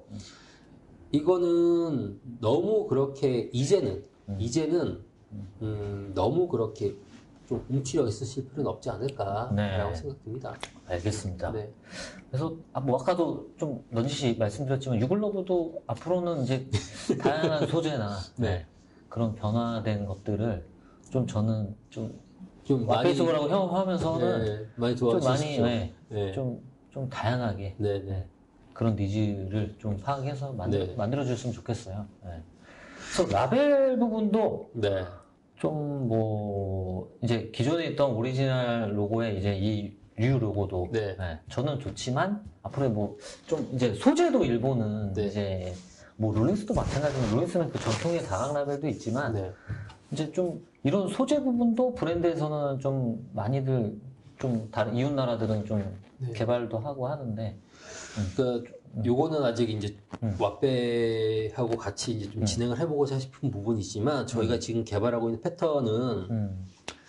이거는 너무 그렇게 이제는 음. 이제는 음, 너무 그렇게 좀 움츠려 있으실 필요는 없지 않을까라고 네. 생각됩니다. 알겠습니다. 네. 그래서 아, 뭐 아까도 좀 넌지시 말씀드렸지만 유글러브도 앞으로는 이제 다양한 소재나 네. 네, 그런 변화된 것들을 좀 저는 좀 좀 많이 와페이스브라고 경험하면서는 네, 많이 좀 많이 도와주시죠. 네, 네. 좀, 좀 다양하게 네, 네. 네, 그런 니즈를 좀 파악해서 만, 네. 만들어줬으면 좋겠어요. 네. 그래서 라벨 부분도 네. 좀 뭐 이제 기존에 있던 오리지널 로고에 이제 이 U 로고도 네. 네, 저는 좋지만 앞으로 뭐 좀 이제 소재도 일본은 네. 이제 뭐 롤링스도 마찬가지로 롤링스는 그 전통의 다각 라벨도 있지만 네. 이제 좀 이런 소재 부분도 브랜드에서는 좀 많이들 좀 다른 이웃 나라들은 좀 네. 개발도 하고 하는데 그러니까 요거는 아직 이제 음. 왁배하고 같이 이제 좀 음. 진행을 해보고자 싶은 부분이지만 저희가 지금 개발하고 있는 패턴은 음,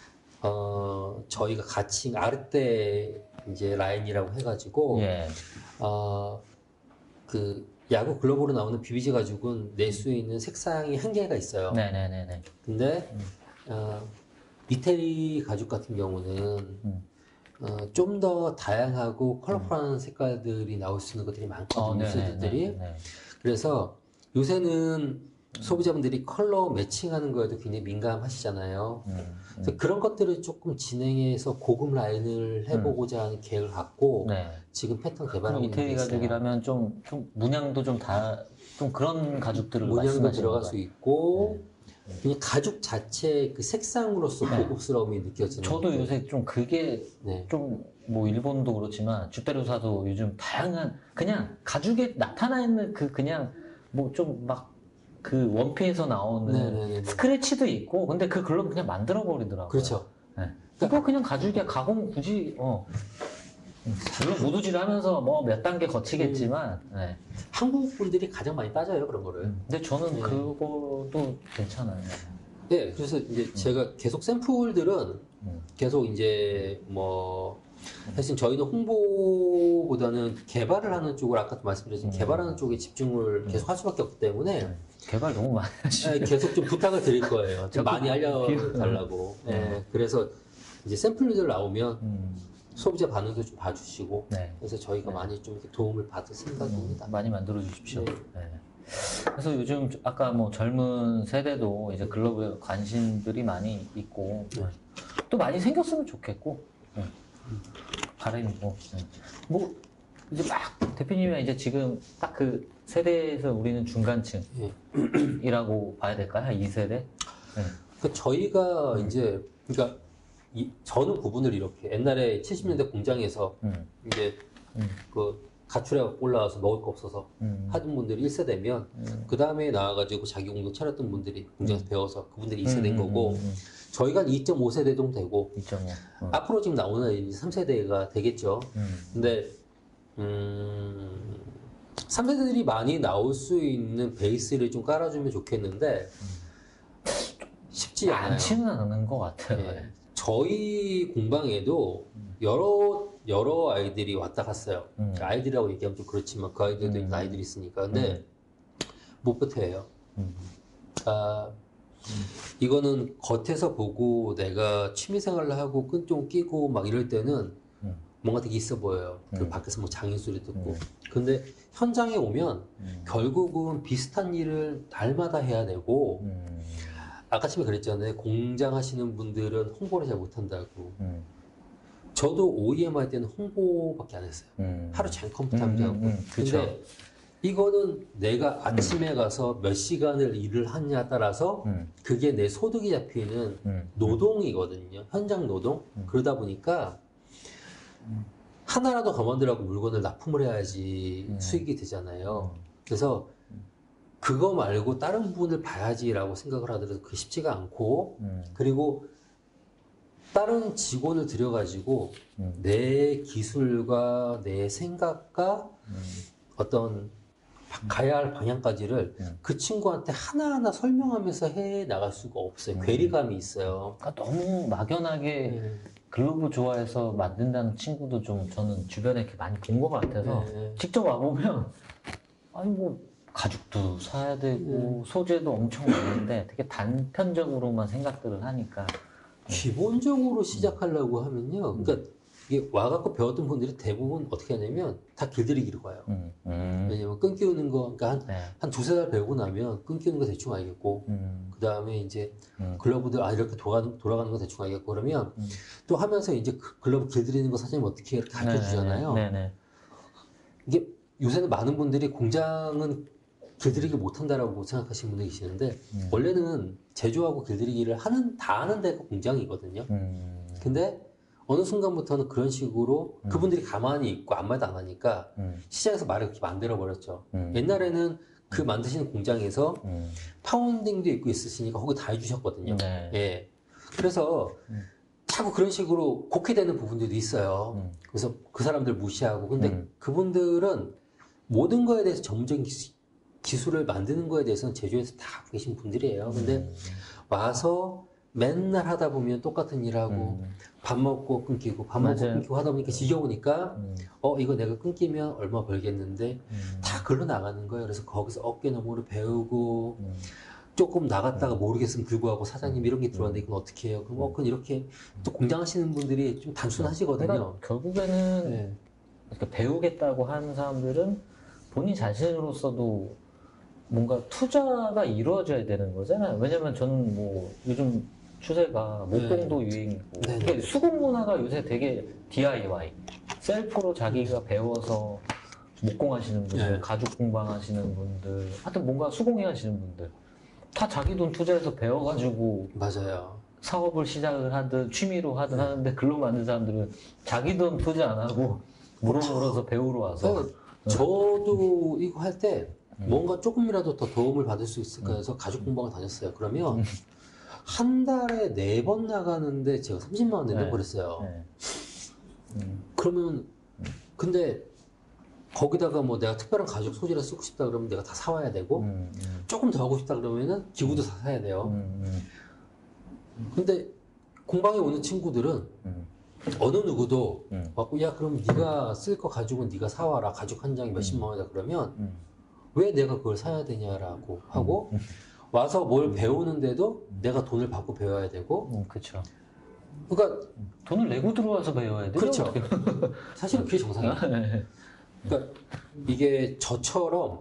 어, 저희가 가칭 아르떼 이제 라인이라고 해가지고, 예. 어, 그 야구 글러브로 나오는 비비지 가죽은 낼 수 있는 색상이 한계가 있어요. 네네네네. 근데 음. 어, 이태리 가죽 같은 경우는 음. 어, 좀 더 다양하고 컬러풀한 색깔들이 나올 수 있는 것들이 많거든요. 어, 유저들이. 네네네. 그래서 요새는 소비자분들이 컬러 매칭하는 거에도 굉장히 민감하시잖아요. 음. 그래서 그런 것들을 조금 진행해서 고급 라인을 해보고자 하는 계획을 갖고 네. 지금 패턴 그럼 개발하고 있는 게 이태리 있어요. 가죽이라면 좀, 좀 문양도 좀 다, 좀 그런 가죽들을 문양도 말씀하시는 들어갈 거예요? 수 있고 그냥 가죽 자체의 그 색상으로서 네. 고급스러움이 느껴지는 저도 것들. 요새 좀 그게 네. 좀 뭐 일본도 그렇지만 주베르사도 요즘 다양한 그냥 가죽에 나타나 있는 그 그냥 뭐 좀 막 그 원피에서 나오는 네네네네. 스크래치도 있고 근데 그 글러브 그냥 만들어 버리더라고요. 그렇죠. 네. 이거 그냥 가죽이야 가공 굳이 어 물론 무두질 하면서 뭐 몇 단계 거치겠지만 네. 한국 분들이 가장 많이 따져요 그런 거를. 근데 저는 네. 그것도 괜찮아요. 네, 그래서 이제 제가 계속 샘플들은 음. 계속 이제 뭐 사실 저희는 홍보보다는 개발을 하는 쪽을 아까도 말씀드렸지만 음. 개발하는 쪽에 집중을 계속 할 수밖에 없기 때문에 개발 너무 많이 하시네. 네, 계속 좀 부탁을 드릴 거예요. 좀 자꾸 많이 알려달라고. 음. 네, 그래서 이제 샘플들 나오면 음. 소비자 반응도 좀 봐주시고 네. 그래서 저희가 네. 많이 좀 이렇게 도움을 받을 생각입니다. 음, 많이 만들어 주십시오. 네. 네. 그래서 요즘 아까 뭐 젊은 세대도 이제 글러브에 관심들이 많이 있고 네. 또 많이 생겼으면 좋겠고 네. 바람이고 네. 뭐 이제 막 대표님이 이제 지금 딱 그 세대에서 우리는 중간층이라고 네. 봐야 될까요? 한 이 세대? 네. 그 저희가 음. 이제 그러니까 이, 저는 구분을 이렇게 옛날에 칠십 년대 공장에서 음. 이제 음. 그 가출해 올라와서 먹을 거 없어서 음. 하던 분들이 일 세대면 음. 그 다음에 나와가지고 자기 공동 차렸던 분들이 공장에서 음. 배워서 그분들이 이 세대인 거고 음, 음, 음. 저희가 이 점 오 세대 정도 되고 이 점 오. 어. 앞으로 지금 나오는 이제 삼 세대가 되겠죠. 음. 근데 음, 삼 세대들이 많이 나올 수 있는 베이스를 좀 깔아주면 좋겠는데 쉽지 않아요. 많지는 않은 것 같아요. 예. 저희 공방에도 여러 여러 아이들이 왔다 갔어요. 음. 아이들이라고 얘기하면 좀 그렇지만 그 아이들도 음. 아이들이 있으니까. 근데 못 버텨요. 음. 그러니까 이거는 겉에서 보고 내가 취미생활을 하고 끈 좀 끼고 막 이럴 때는 음. 뭔가 되게 있어 보여요. 그 음. 밖에서 뭐 장인 소리 듣고. 음. 근데 현장에 오면 음. 결국은 비슷한 일을 날마다 해야 되고 음. 아까 처음에 그랬잖아요. 공장 하시는 분들은 홍보를 잘 못한다고. 음. 저도 오이엠 할 때는 홍보밖에 안 했어요. 음. 하루 종일 컴퓨터 하면서 하고. 음, 음, 음. 그쵸. 근데 이거는 내가 아침에 가서 몇 시간을 일을 하냐에 따라서 음. 그게 내 소득이 잡히는 음. 노동이거든요. 현장 노동. 음. 그러다 보니까 하나라도 더 만들라고 물건을 납품을 해야지 음. 수익이 되잖아요. 음. 그래서 그거 말고 다른 부분을 봐야지라고 생각을 하더라도 그게 쉽지가 않고 음. 그리고 다른 직원을 들여가지고 음. 내 기술과 내 생각과 음. 어떤 가야 할 방향까지를 음. 그 친구한테 하나하나 설명하면서 해 나갈 수가 없어요. 음. 괴리감이 있어요. 그러니까 너무 막연하게 네. 글러브 좋아해서 만든다는 친구도 좀 저는 주변에 이렇게 많이 본 것 같아서 네. 직접 와보면 아니 뭐 가죽도 사야 되고 네. 소재도 엄청 많은데 되게 단편적으로만 생각들을 하니까 기본적으로 시작하려고 하면요. 그러니까 이게 와갖고 배웠던 분들이 대부분 어떻게 하냐면 다 길들이기로 가요. 음. 음. 왜냐면 끈 끼우는 거, 그러니까 한, 네. 한 두세 달 배우고 나면 끈 끼우는 거 대충 알겠고, 음. 그 다음에 이제 음. 글러브들, 아, 이렇게 돌아가는, 돌아가는 거 대충 알겠고, 그러면 음. 또 하면서 이제 그 글러브 길들이는 거 사장님 어떻게 이렇게 가르쳐 주잖아요. 네네. 이게 요새는 많은 분들이 공장은 길들이기 못한다라고 생각하시는 분들이 계시는데, 음. 원래는 제조하고 길들이기를 하는, 다 하는 데가 공장이거든요. 음. 근데 어느 순간부터는 그런 식으로 음. 그분들이 가만히 있고 아무 말도 안 하니까 음. 시장에서 말을 그렇게 만들어 버렸죠. 음. 옛날에는 그 만드시는 공장에서 음. 파운딩도 있고 있으시니까 거기 다 해주셨거든요. 네. 예. 그래서 음. 자꾸 그런 식으로 곡해되는 부분들도 있어요. 음. 그래서 그 사람들 무시하고. 근데 음. 그분들은 모든 거에 대해서 전문적인 기수, 기술을 만드는 거에 대해서는 제조에서 다 하고 계신 분들이에요. 근데 음. 와서 맨날 하다 보면 똑같은 일하고 음. 밥 먹고 끊기고 밥 먹고 맞아요. 끊기고 하다 보니까 지겨우니까 음. 어 이거 내가 끊기면 얼마 벌겠는데 음. 다 글로 나가는 거예요. 그래서 거기서 어깨너머로 배우고 음. 조금 나갔다가 모르겠으면 불구하고 사장님 이런 게 들어왔는데 이건 어떻게 해요? 그럼 어, 그건 이렇게 또 공장하시는 분들이 좀 단순하시거든요. 그러니까 결국에는 네. 그러니까 배우겠다고 하는 사람들은 본인 자신으로서도 뭔가 투자가 이루어져야 되는 거잖아요. 왜냐면 저는 뭐 요즘 추세가 목공도 유행이고 네, 네. 이게 수공 문화가 요새 되게 디아이와이 셀프로 자기가 배워서 목공하시는 분들, 네. 가죽 공방 하시는 분들, 하여튼 뭔가 수공예 하시는 분들 다 자기 돈 투자해서 배워가지고 맞아요. 사업을 시작을 하든 취미로 하든 하는데 글로 만든 사람들은 자기 돈 투자 안 하고 물어물어서 배우러 와서 그래서 저도 이거 할 때 뭔가 조금이라도 더 도움을 받을 수 있을까 해서 가죽 공방을 다녔어요. 그러면 한 달에 네 번 나가는데 제가 삼십만 원 내는 네. 버렸어요. 네. 음. 그러면 근데 거기다가 뭐 내가 특별한 가죽 소재를 쓰고 싶다 그러면 내가 다 사와야 되고 음, 음, 조금 더 하고 싶다 그러면은 기구도 다 사야 돼요. 음, 근데 공방에 오는 친구들은 음, 어느 누구도 음, 왔고 야 그럼 네가 쓸 거 가죽은 네가 사와라. 가죽 한 장이 몇십만 원이다 그러면 음, 왜 내가 그걸 사야 되냐라고 하고 와서 뭘 배우는데도 내가 돈을 받고 배워야 되고 음, 그렇죠. 그러니까 돈을 내고 들어와서 배워야 돼요. 그렇죠. 어떻게. 사실은 그게 정상이에요. 네. 그러니까 이게 저처럼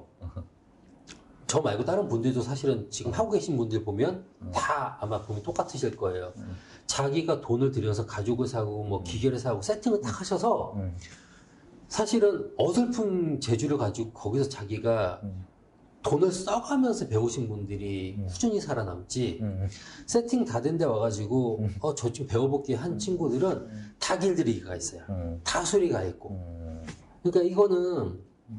저 말고 다른 분들도 사실은 지금 하고 계신 분들 보면 다 아마 보면 똑같으실 거예요. 음. 자기가 돈을 들여서 가죽을 사고 뭐 기계를 사고 세팅을 딱 하셔서 음, 사실은 어설픈 재주를 가지고 거기서 자기가 음, 돈을 써가면서 배우신 분들이 음. 꾸준히 살아남지 음, 세팅 다 된 데 와가지고 음. 어 저 좀 배워볼게 한 친구들은 다 길들이기가 있어요. 음, 다 소리가 있고. 음, 그러니까 이거는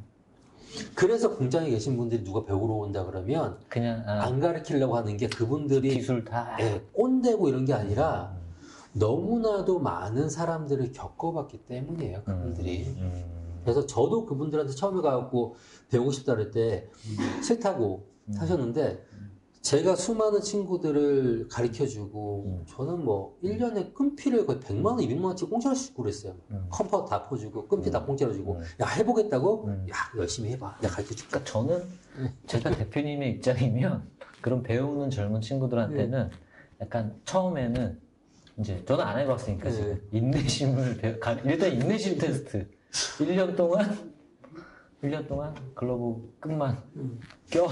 그래서 공장에 계신 분들이 누가 배우러 온다 그러면 그냥 아, 안 가르치려고 하는 게 그분들이 기술 다. 예, 꼰대고 이런 게 아니라 너무나도 많은 사람들을 겪어봤기 때문이에요. 그분들이. 음, 음, 그래서 저도 그분들한테 처음에 가고 배우고 싶다 그럴 때 싫다고 하셨는데 제가 수많은 친구들을 가르쳐주고 음. 저는 뭐 일 년에 끈피를 거의 백만 원, 이백만 원치 공짜로 주고 그랬어요. 음. 컴파워 다 퍼주고 끈피 다 음. 공짜로 주고 음. 야 해보겠다고? 음. 야 열심히 해봐. 내가 가르쳐줄게. 그러니까 저는 제가 대표님의 입장이면 그런 배우는 젊은 친구들한테는 약간 처음에는 이제 저는 안 해봤으니까 네. 지금 인내심을 배- 가- 일단 인내심 테스트 일 년 동안 일 년 동안 글러브 끝만 음. 껴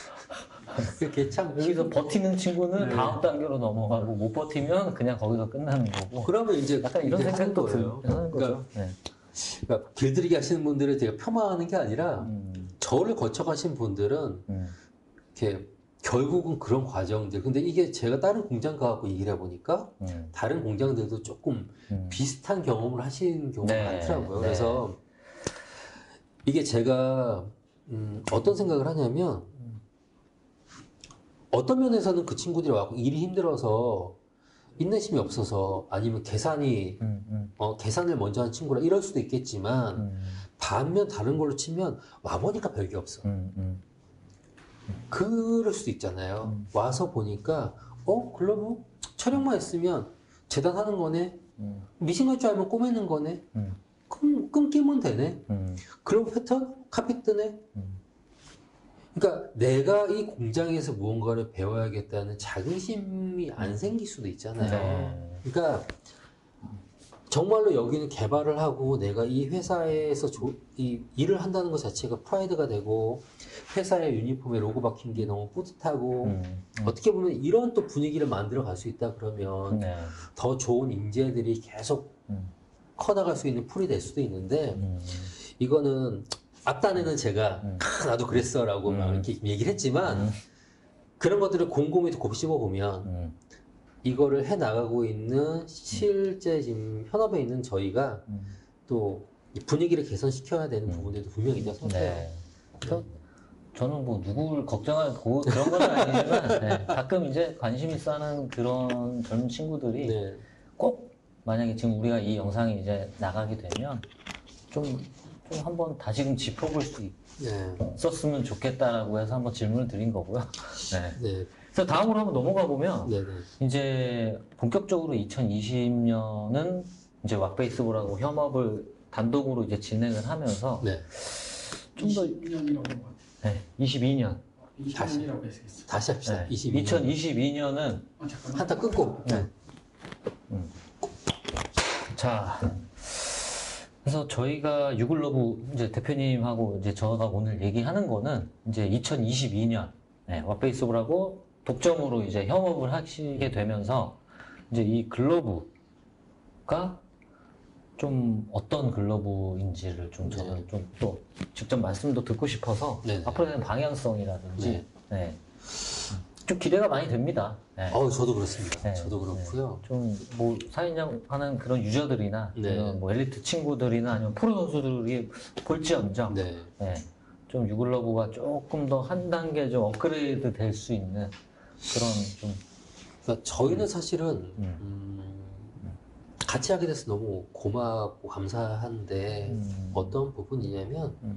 그렇게 참 여기서 버티는 친구는 네. 다음 단계로 넘어가고 못 버티면 그냥 거기서 끝나는 거고 그러면 이제 약간 이런 이제 생각도 하는 거예요. 들- 하는 그러니까, 거죠. 네. 그러니까 길들이기 하시는 분들을 제가 폄하하는 게 아니라 음, 저를 거쳐가신 분들은 음, 이렇게 결국은 그런 과정들. 근데 이게 제가 다른 공장 가고 얘기를 해보니까 음, 다른 공장들도 조금 음. 비슷한 경험을 하시는 경우가 네, 많더라고요. 네. 그래서 이게 제가 음, 어떤 생각을 하냐면 어떤 면에서는 그 친구들이 와고 일이 힘들어서 인내심이 없어서 아니면 계산이 음, 음, 어, 계산을 먼저 한 친구라 이럴 수도 있겠지만 음, 반면 다른 걸로 치면 와보니까 별게 없어. 음, 음. 그럴 수도 있잖아요. 음. 와서 보니까 어 글러브 촬영만 했으면 재단하는 거네. 음, 미싱할 줄 알면 꼬매는 거네. 음, 끊, 끊기면 되네. 음, 글러브 패턴 카피 뜨네. 음. 그러니까 내가 이 공장에서 무언가를 배워야겠다는 자긍심이 안 생길 수도 있잖아요. 네. 그러니까 정말로 여기는 개발을 하고 내가 이 회사에서 조, 이 일을 한다는 것 자체가 프라이드가 되고 회사의 유니폼에 로고 박힌 게 너무 뿌듯하고 음, 음. 어떻게 보면 이런 또 분위기를 만들어 갈 수 있다 그러면 네. 더 좋은 인재들이 계속 음, 커나갈 수 있는 풀이 될 수도 있는데 음, 이거는 앞단에는 제가 음. 아, 나도 그랬어라고 막 음. 이렇게 얘기를 했지만 음. 그런 것들을 곰곰이 곱씹어 보면 음, 이거를 해 나가고 있는 실제 지금 현업에 있는 저희가 음. 또 이 분위기를 개선시켜야 되는 음. 부분들도 분명히 있다고 생각해요. 네. 저, 저는 뭐 누구를 걱정할 고- 그런 건 아니지만 네, 가끔 이제 관심 있어 하는 그런 젊은 친구들이 네. 꼭 만약에 지금 우리가 이 영상이 이제 나가게 되면 좀, 좀 한번 다시금 짚어볼 수 네. 있었으면 좋겠다라고 해서 한번 질문을 드린 거고요. 네. 네. 그래서 다음으로 한번 넘어가 보면 네네. 이제 본격적으로 이천이십 년은 이제 왁베이스볼하고 협업을 단독으로 이제 진행을 하면서 네. 좀 더 이십 년이라고 한 것 같아요. 네, 이십이 년. 이십 년이라고 했겠어요. 다시 합시다. 네, 이십이 년. 이천이십이 년은 아, 잠깐만. 한타 끊고. 네. 자, 그래서 저희가 유글러브 이제 대표님하고 이제 저가 오늘 얘기하는 거는 이제 이천이십이 년 네, 왁베이스볼하고 독점으로 이제 협업을 하시게 되면서 이제 이 글러브가 좀 어떤 글러브인지를 좀 저는 좀 또 직접 말씀도 듣고 싶어서 네네. 앞으로 되는 방향성이라든지 네. 네. 좀 기대가 많이 됩니다. 네. 어, 저도 그렇습니다. 네, 저도 그렇고요. 좀 뭐 사인장 하는 그런 유저들이나 네. 이런 뭐 엘리트 친구들이나 아니면 프로 선수들이 볼지언정 네. 네, 좀 유글러브가 조금 더 한 단계 좀 업그레이드 될 수 있는 그런 좀 그러니까 저희는 사실은 음. 음, 같이 하게 돼서 너무 고맙고 감사한데 음. 어떤 부분이냐면 음.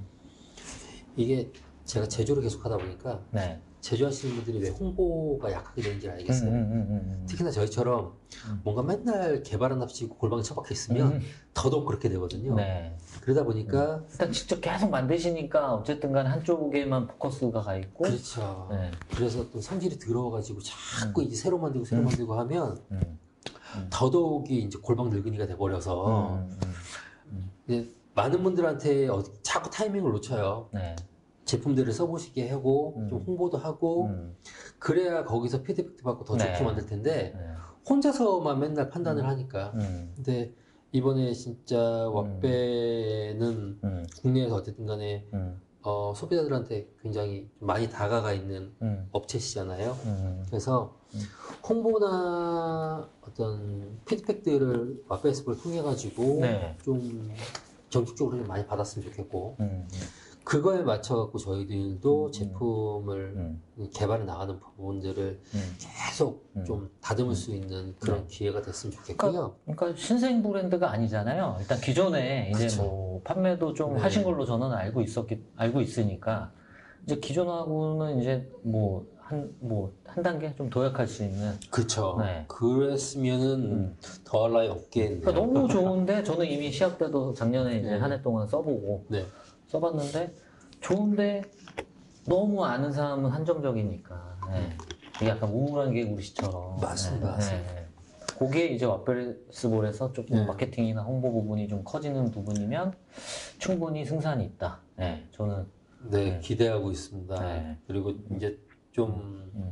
이게 제가 제조를 계속 하다 보니까 네. 제조하시는 분들이 왜 홍보가 약하게 되는지 음, 알겠어요. 음, 음, 음, 음. 특히나 저희처럼 음. 뭔가 맨날 개발한 납치고 골방에 처박혀 있으면 음. 더더욱 그렇게 되거든요. 네. 그러다 보니까 일단 직접 계속 만드시니까 어쨌든 간에 한쪽에만 포커스가 가 있고 그렇죠. 네. 그래서 또 성질이 들어와가지고 자꾸 음. 이제 새로 만들고 새로 음. 만들고 하면 음. 더더욱이 이제 골방 늙은이가 돼버려서 음, 음, 이제 많은 분들한테 어- 자꾸 타이밍을 놓쳐요. 네. 제품들을 써보시게 하고 음. 좀 홍보도 하고 음. 그래야 거기서 피드백도 받고 더 네. 좋게 만들 텐데 네. 혼자서만 맨날 판단을 하니까 음. 근데 이번에 진짜 왁베는 음. 국내에서 어쨌든 간에 음. 어, 소비자들한테 굉장히 좀 많이 다가가 있는 음. 업체시잖아요. 음. 그래서 음. 홍보나 어떤 피드백들을 왁베이스볼을 통해 가지고 네. 좀 전국적으로 좀 많이 받았으면 좋겠고 음. 그거에 맞춰 갖고 저희들도 제품을 음. 개발해 나가는 부분들을 음. 계속 음. 좀 다듬을 수 있는 그런 네. 기회가 됐으면 좋겠고요. 그러니까 신생 브랜드가 아니잖아요. 일단 기존에 이제 그쵸. 뭐 판매도 좀 네. 하신 걸로 저는 알고 있었기 알고 있으니까 이제 기존하고는 이제 뭐 한 뭐 한 단계 좀 도약할 수 있는. 그렇죠. 네. 그랬으면은 음. 더할 나위 없겠네요. 그러니까 너무 좋은데 저는 이미 시합 때도 작년에 이제 네. 한 해 동안 써보고 네. 써봤는데 좋은데 너무 아는 사람은 한정적이니까 네. 이게 약간 우물한 개구리씨처럼 맞습니다, 맞습니다. 그게 이제 왁베이스볼에서 조금 네. 마케팅이나 홍보 부분이 좀 커지는 부분이면 충분히 승산이 있다. 네, 저는 네, 네. 기대하고 있습니다. 네. 그리고 이제 좀 음.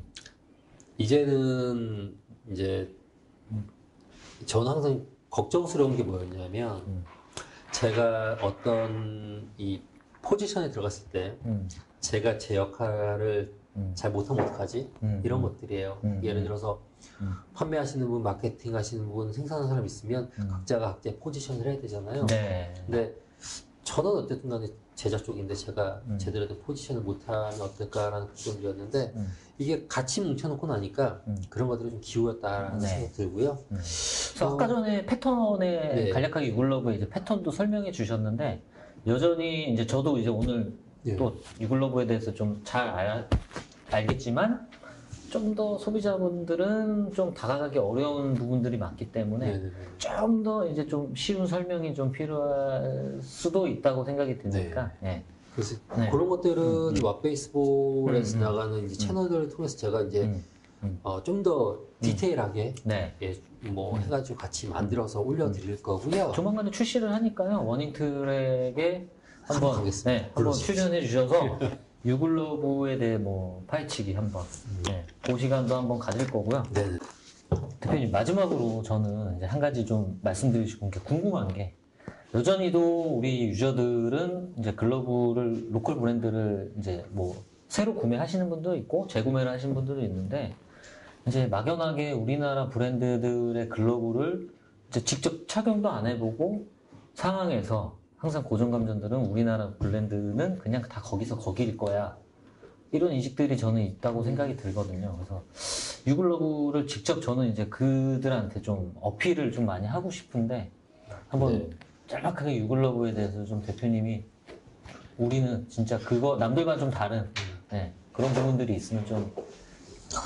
이제는 이제 저는 항상 걱정스러운 게 뭐였냐면 음. 제가 어떤 이 포지션에 들어갔을 때 음, 제가 제 역할을 음, 잘 못하면 어떡하지? 음, 이런 음, 것들이에요. 음, 예를 음. 들어서 음. 판매하시는 분, 마케팅 하시는 분, 생산하는 사람 있으면 음. 각자가 각자의 포지션을 해야 되잖아요. 네. 근데 저는 어쨌든 간에 제자 쪽인데 제가 음. 제대로 된 포지션을 못하면 어떨까라는 걱정이었는데 음. 이게 같이 뭉쳐놓고 나니까 음. 그런 것들이 좀 기울었다라는 네. 생각이 들고요. 음. 그래서 어, 아까 전에 패턴에 네. 간략하게 유글러브 이제 패턴도 설명해 주셨는데 여전히 이제 저도 이제 오늘 네. 또 유글러브에 대해서 좀 잘 알겠지만 좀 더 소비자분들은 좀 다가가기 어려운 부분들이 많기 때문에 네네네. 좀 더 이제 좀 쉬운 설명이 좀 필요할 수도 있다고 생각이 드니까 네. 그래서 네. 그런 것들은 음, 음. 왁베이스볼에서 음, 음. 나가는 이제 채널들을 통해서 제가 이제 음, 음. 어, 좀 더 디테일하게 네. 예, 뭐 음. 해가지고 같이 만들어서 올려드릴 거고요. 조만간에 출시를 하니까요. 워닝 트랙에 한번 한번 가겠습니다. 네, 한번 불러주십시오. 출연해 주셔서 유글러브에 대해 뭐 파헤치기 한번 네, 그 시간도 한번 가질 거고요. 네. 대표님 마지막으로 저는 이제 한 가지 좀 말씀드리고 싶은 게 궁금한 게 여전히도 우리 유저들은 이제 글러브를 로컬 브랜드를 이제 뭐 새로 구매하시는 분도 있고 재구매를 하시는 분들도 있는데 이제 막연하게 우리나라 브랜드들의 글러브를 이제 직접 착용도 안 해보고 상황에서 항상 고정감정들은 우리나라 브랜드는 그냥 다 거기서 거기일 거야. 이런 인식들이 저는 있다고 생각이 들거든요. 그래서 유글러브를 직접 저는 이제 그들한테 좀 어필을 좀 많이 하고 싶은데 한번 네. 짤막하게 유글러브에 대해서 좀 대표님이 우리는 진짜 그거 남들과 좀 다른 네, 그런 부분들이 있으면 좀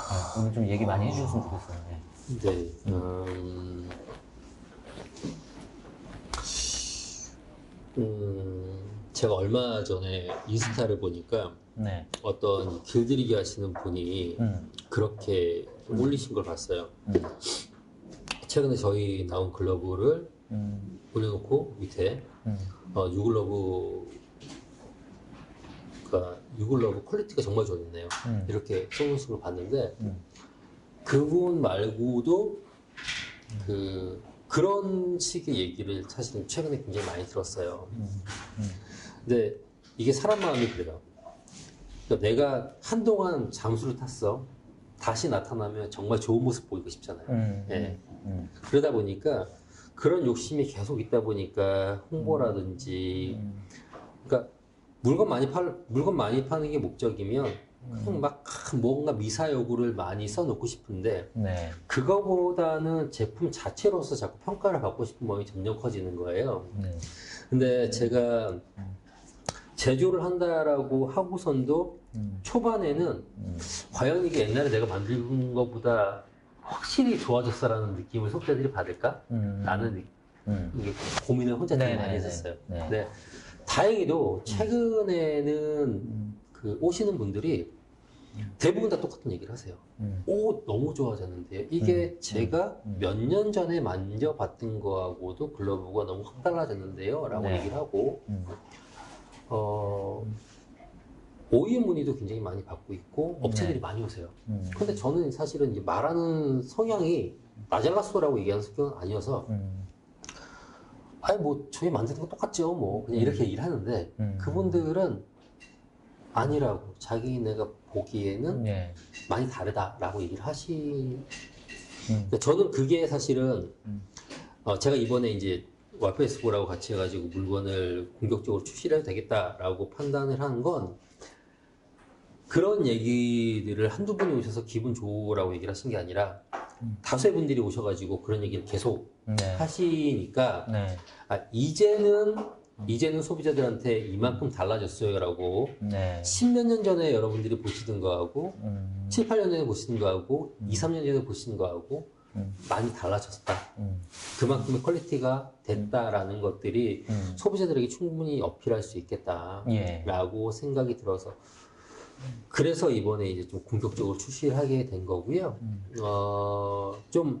네, 오늘 좀 얘기 많이 해주셨으면 좋겠어요. 네. 네. 음, 음, 제가 얼마 전에 인스타를 보니까 네. 어떤 길들이기 하시는 분이 음. 그렇게 올리신 걸 봤어요. 음. 최근에 저희 나온 글러브를 음. 올려놓고 밑에 음. 어, 유글러브가 유글러브 퀄리티가 정말 좋네요. 음. 이렇게 써놓으신 걸 봤는데 음. 그분 말고도 그 그런 식의 얘기를 사실은 최근에 굉장히 많이 들었어요. 음. 음. 근데 이게 사람 마음이 그래요. 그러니까 내가 한동안 잠수를 탔어. 다시 나타나면 정말 좋은 모습 보이고 싶잖아요. 음. 예. 음. 그러다 보니까 그런 욕심이 계속 있다 보니까 홍보라든지, 음. 그러니까 물건 많이 팔 물건 많이 파는 게 목적이면 그냥 막 뭔가 미사 여구를 많이 써놓고 싶은데 네. 그거보다는 제품 자체로서 자꾸 평가를 받고 싶은 마음이 점점 커지는 거예요. 네. 근데 제가 제조를 한다라고 하고선도 음. 초반에는 음. 과연 이게 옛날에 내가 만든 것보다 확실히 좋아졌어라는 느낌을 소비자들이 받을까? 음. 라는 음. 이게 고민을 혼자 되게 네, 많이 네, 했었어요. 네. 근데 다행히도 최근에는 음. 그 오시는 분들이 대부분 다 똑같은 얘기를 하세요. 음. 오, 너무 좋아졌는데요. 이게 음. 제가 음. 몇 년 전에 만져봤던 거하고도 글러브가 너무 확 달라졌는데요. 라고 네. 얘기를 하고, 음. 어, 오이엠 문의도 굉장히 많이 받고 있고, 업체들이 네. 많이 오세요. 음. 근데 저는 사실은 이제 말하는 성향이 나잘났어라고 얘기하는 성격은 아니어서, 음. 아니, 뭐, 저희 만드는 거 똑같죠. 뭐, 그냥 이렇게 얘기를 하는데, 음. 그분들은 아니라고, 자기네가 보기에는 네. 많이 다르다라고 얘기를 하시, 음. 그러니까 저는 그게 사실은 음. 어, 제가 이번에 이제 와이프에스포라고 같이 해가지고 물건을 공격적으로 출시를 해도 되겠다라고 판단을 한 건 그런 얘기들을 한두 분이 오셔서 기분 좋으라고 얘기를 하신 게 아니라 음. 다수의 분들이 오셔가지고 그런 얘기를 계속 네. 하시니까 네. 아, 이제는 이제는 소비자들한테 이만큼 달라졌어요라고 네. 십몇 년 전에 여러분들이 보시던 거하고 음. 칠, 팔 년 전에 보시는 거하고 음. 이, 삼 년 전에 보시는 거하고 음. 많이 달라졌다. 음. 그만큼의 퀄리티가 됐다라는 것들이 음. 소비자들에게 충분히 어필할 수 있겠다라고 예. 생각이 들어서 그래서 이번에 이제 좀 공격적으로 출시를 하게 된 거고요. 음. 어, 좀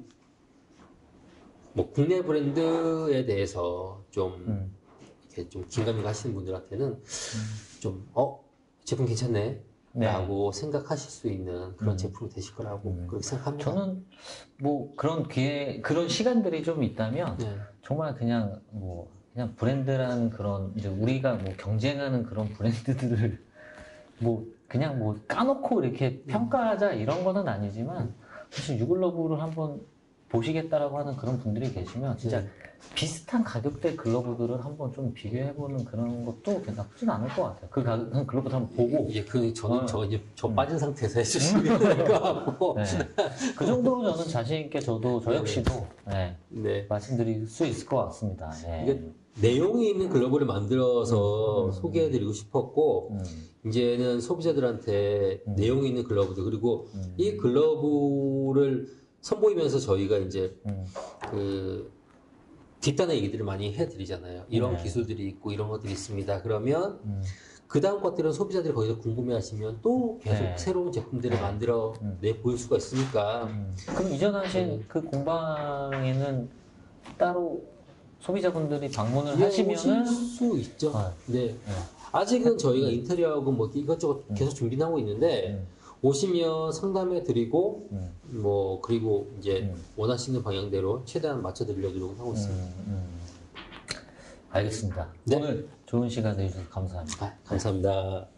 뭐 국내 브랜드에 대해서 좀 음. 이렇게 좀 긴가민가 하시는 분들한테는 좀 어, 제품 괜찮네. 네. 라고 생각하실 수 있는 그런 음. 제품이 되실 거라고 음. 그렇게 생각합니다. 저는 뭐 그런 기회, 그런 시간들이 좀 있다면 네. 정말 그냥 뭐 그냥 브랜드라는 그런 이제 우리가 뭐 경쟁하는 그런 브랜드들을 뭐 그냥 뭐 까놓고 이렇게 평가하자 이런 거는 아니지만 사실 유글러브를 한번 보시겠다라고 하는 그런 분들이 계시면 진짜 네. 비슷한 가격대 글러브들을 한번 좀 비교해보는 그런 것도 나쁘진 않을 것 같아요. 그 가격, 그 글러브를 한번 보고. 예, 그, 저는 어. 저 이제 저 음. 빠진 상태에서 해주시면 될 것 같고. 네. 그 정도로 저는 자신있게 저도, 저 네네. 역시도, 네, 네. 말씀드릴 수 있을 것 같습니다. 네. 이게 내용이 있는 글러브를 만들어서 음, 음, 소개해드리고 싶었고, 음, 이제는 소비자들한테 음. 내용이 있는 글러브들, 그리고 음. 이 글러브를 선보이면서 저희가 이제 음, 그 뒷단의 얘기들을 많이 해드리잖아요. 이런 네. 기술들이 있고 이런 것들이 있습니다. 그러면 음, 그 다음 것들은 소비자들이 거기서 궁금해하시면 또 계속 네. 새로운 제품들을 만들어 음. 내 보일 수가 있으니까 음. 그럼 이전하신 네. 그 공방에는 따로 소비자분들이 방문을 예, 하시면은 오실 수 있죠. 어. 네. 네. 아직은 저희가 인테리어하고 뭐 이것저것 음. 계속 준비는 하고 있는데 음, 오시면 상담해 드리고 음, 뭐 그리고 이제 음. 원하시는 방향대로 최대한 맞춰 드리려고 노력하고 있습니다. 음, 음. 알겠습니다. 네. 오늘 좋은 시간 내주셔서 감사합니다. 아, 감사합니다.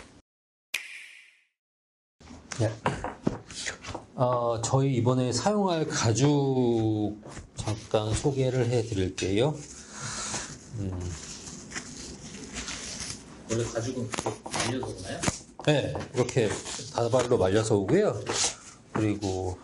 네. 어, 저희 이번에 사용할 가죽 잠깐 소개를 해 드릴게요. 음. 원래 가죽은 말려서 오나요? 네, 이렇게 다발로 말려서 오고요. 그리고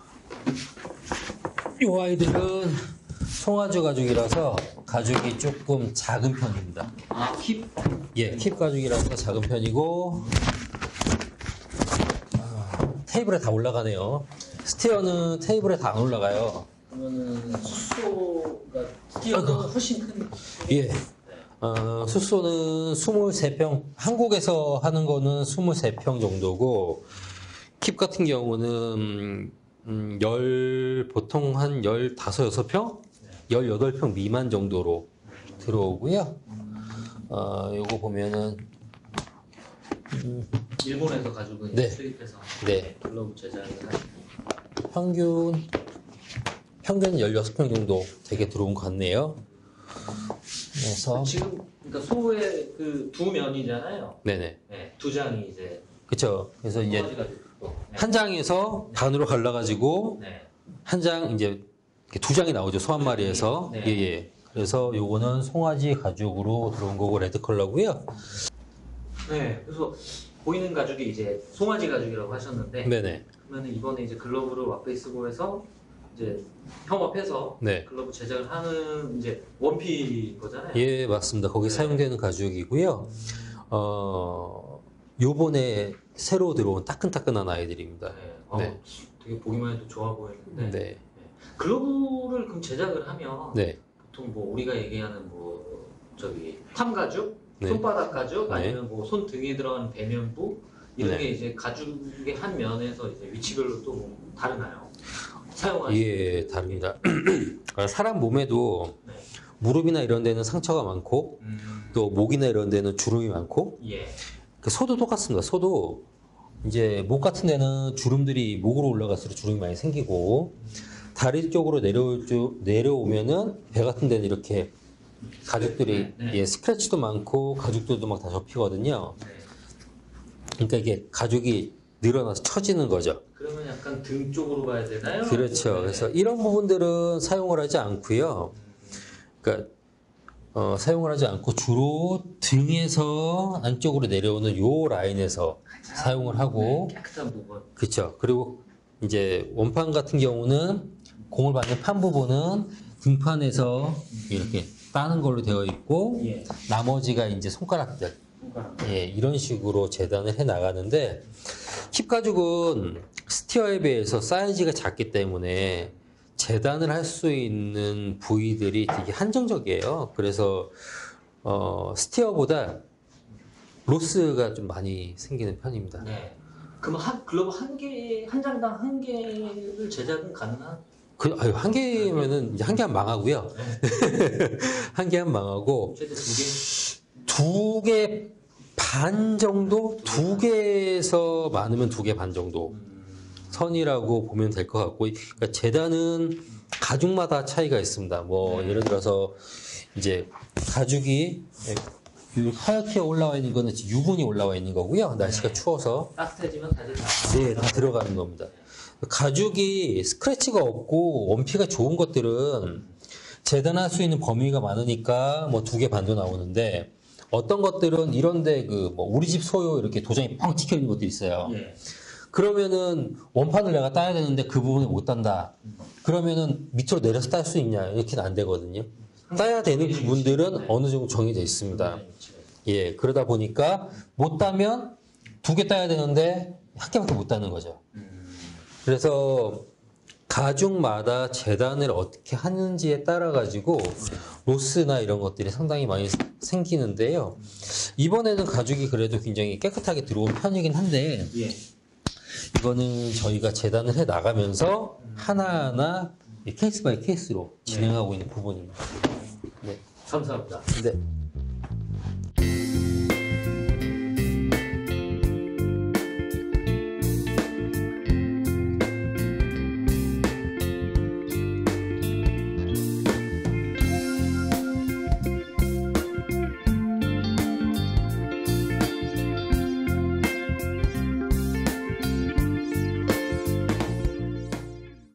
이 아이들은 송아지 가죽이라서 가죽이 조금 작은 편입니다. 아, 킵? 예, 킵 가죽이라서 작은 편이고 아, 테이블에 다 올라가네요. 스티어는 테이블에 다 안 올라가요. 그러면은 수소가 스티어는 훨씬 큰. 예. 어, 숙소는 이십삼 평, 한국에서 하는 거는 이십삼 평 정도고, 킵 같은 경우는, 음, 열, 보통 한 십오, 여섯 평? 십팔 평 미만 정도로 들어오고요. 어, 요거 보면은, 일본에서 가지고 네. 이제 수입해서 네. 글러브 제작을 하시고. 평균, 평균 십육 평 정도 되게 들어온 것 같네요. 그래서, 지금 그러니까 소의 그 두 면이잖아요. 네네. 네, 두 장이 이제 그쵸. 그래서 이제, 송아지가 있고. 네. 한 장에서 반으로 갈라가지고, 네. 한 장 이제 이렇게 두 장이 나오죠. 소 한 마리에서. 네. 예, 예. 그래서 요거는 송아지 가죽으로 들어온 거고 레드 컬러고요. 네. 그래서 보이는 가죽이 이제 송아지 가죽이라고 하셨는데, 네네. 그러면 이번에 이제 글러브를 왓베이스고에서 이제 협업해서 네. 글러브 제작을 하는 이제 원피인 거잖아요. 예, 맞습니다. 거기 네. 사용되는 가죽이고요. 어, 요번에 새로 들어온 따끈따끈한 아이들입니다. 네. 어, 네. 되게 보기만 해도 좋아 보이는데. 네. 글러브를 그럼 제작을 하면 네. 보통 뭐 우리가 얘기하는 뭐 저기 탐 가죽, 네. 손바닥 가죽, 네. 아니면 뭐 손 등에 들어가는 배면부 이런 네. 게 이제 가죽의 한 면에서 이제 위치별로 또뭐 다르나요? 사용하는. 예, 다릅니다. 사람 몸에도 네. 무릎이나 이런 데는 상처가 많고, 음, 또 목이나 이런 데는 주름이 많고, 예. 그 소도 똑같습니다. 소도 이제 목 같은 데는 주름들이 목으로 올라갈수록 주름이 많이 생기고 다리 쪽으로 내려올 줄 내려오면은 배 같은 데는 이렇게 가죽들이 네, 네. 예, 스크래치도 많고 가죽들도 막 다 접히거든요. 네. 그러니까 이게 가죽이 늘어나서 처지는 거죠. 그러면 약간 등 쪽으로 봐야 되나요? 그렇죠. 네. 그래서 이런 부분들은 사용을 하지 않고요. 그러니까 어, 사용을 하지 않고 주로 등에서 안쪽으로 내려오는 요 라인에서 사용을 하고 네, 깨끗한 부분. 그렇죠. 그리고 이제 원판 같은 경우는 공을 받는 판 부분은 등판에서 이렇게 따는 걸로 되어 있고 예. 나머지가 이제 손가락들 손가락. 예, 이런 식으로 재단을 해 나가는데 킵 가죽은 스티어에 비해서 사이즈가 작기 때문에 재단을 할 수 있는 부위들이 되게 한정적이에요. 그래서 어, 스티어보다 로스가 좀 많이 생기는 편입니다. 네. 그럼 한 글러브 한 개, 한 장당 한 개를 제작은 가능한? 그, 아유, 한 개면은 이제 한 개 한 망하고요. 한 개 한 망하고 최대 두 개? 두 개 반 정도? 두 개에서 많으면 두 개 반 정도 선이라고 보면 될 것 같고, 그러니까 재단은 가죽마다 차이가 있습니다. 뭐 예를 들어서 이제 가죽이 하얗게 올라와 있는 거는 유분이 올라와 있는 거고요. 날씨가 추워서 따뜻해지면 다시 다. 네, 다 들어가는 겁니다. 가죽이 스크래치가 없고 원피가 좋은 것들은 재단할 수 있는 범위가 많으니까 뭐 두 개 반도 나오는데 어떤 것들은 이런데 그 뭐 우리 집 소요 이렇게 도장이 뻥 찍혀 있는 것도 있어요. 예. 그러면은 원판을 내가 따야 되는데 그 부분을 못 딴다. 그러면은 밑으로 내려서 딸 수 있냐? 이렇게는 안 되거든요. 따야 되는 부분들은 어느 정도 정해져 있습니다. 예, 그러다 보니까 못 따면 두 개 따야 되는데 한 개밖에 못 따는 거죠. 그래서 가죽마다 재단을 어떻게 하는지에 따라 가지고 로스나 이런 것들이 상당히 많이 생기는데요. 이번에는 가죽이 그래도 굉장히 깨끗하게 들어온 편이긴 한데 예. 이거는 저희가 재단을 해 나가면서 하나하나 케이스 바이 케이스로 진행하고 있는 부분입니다. 네. 감사합니다. 네.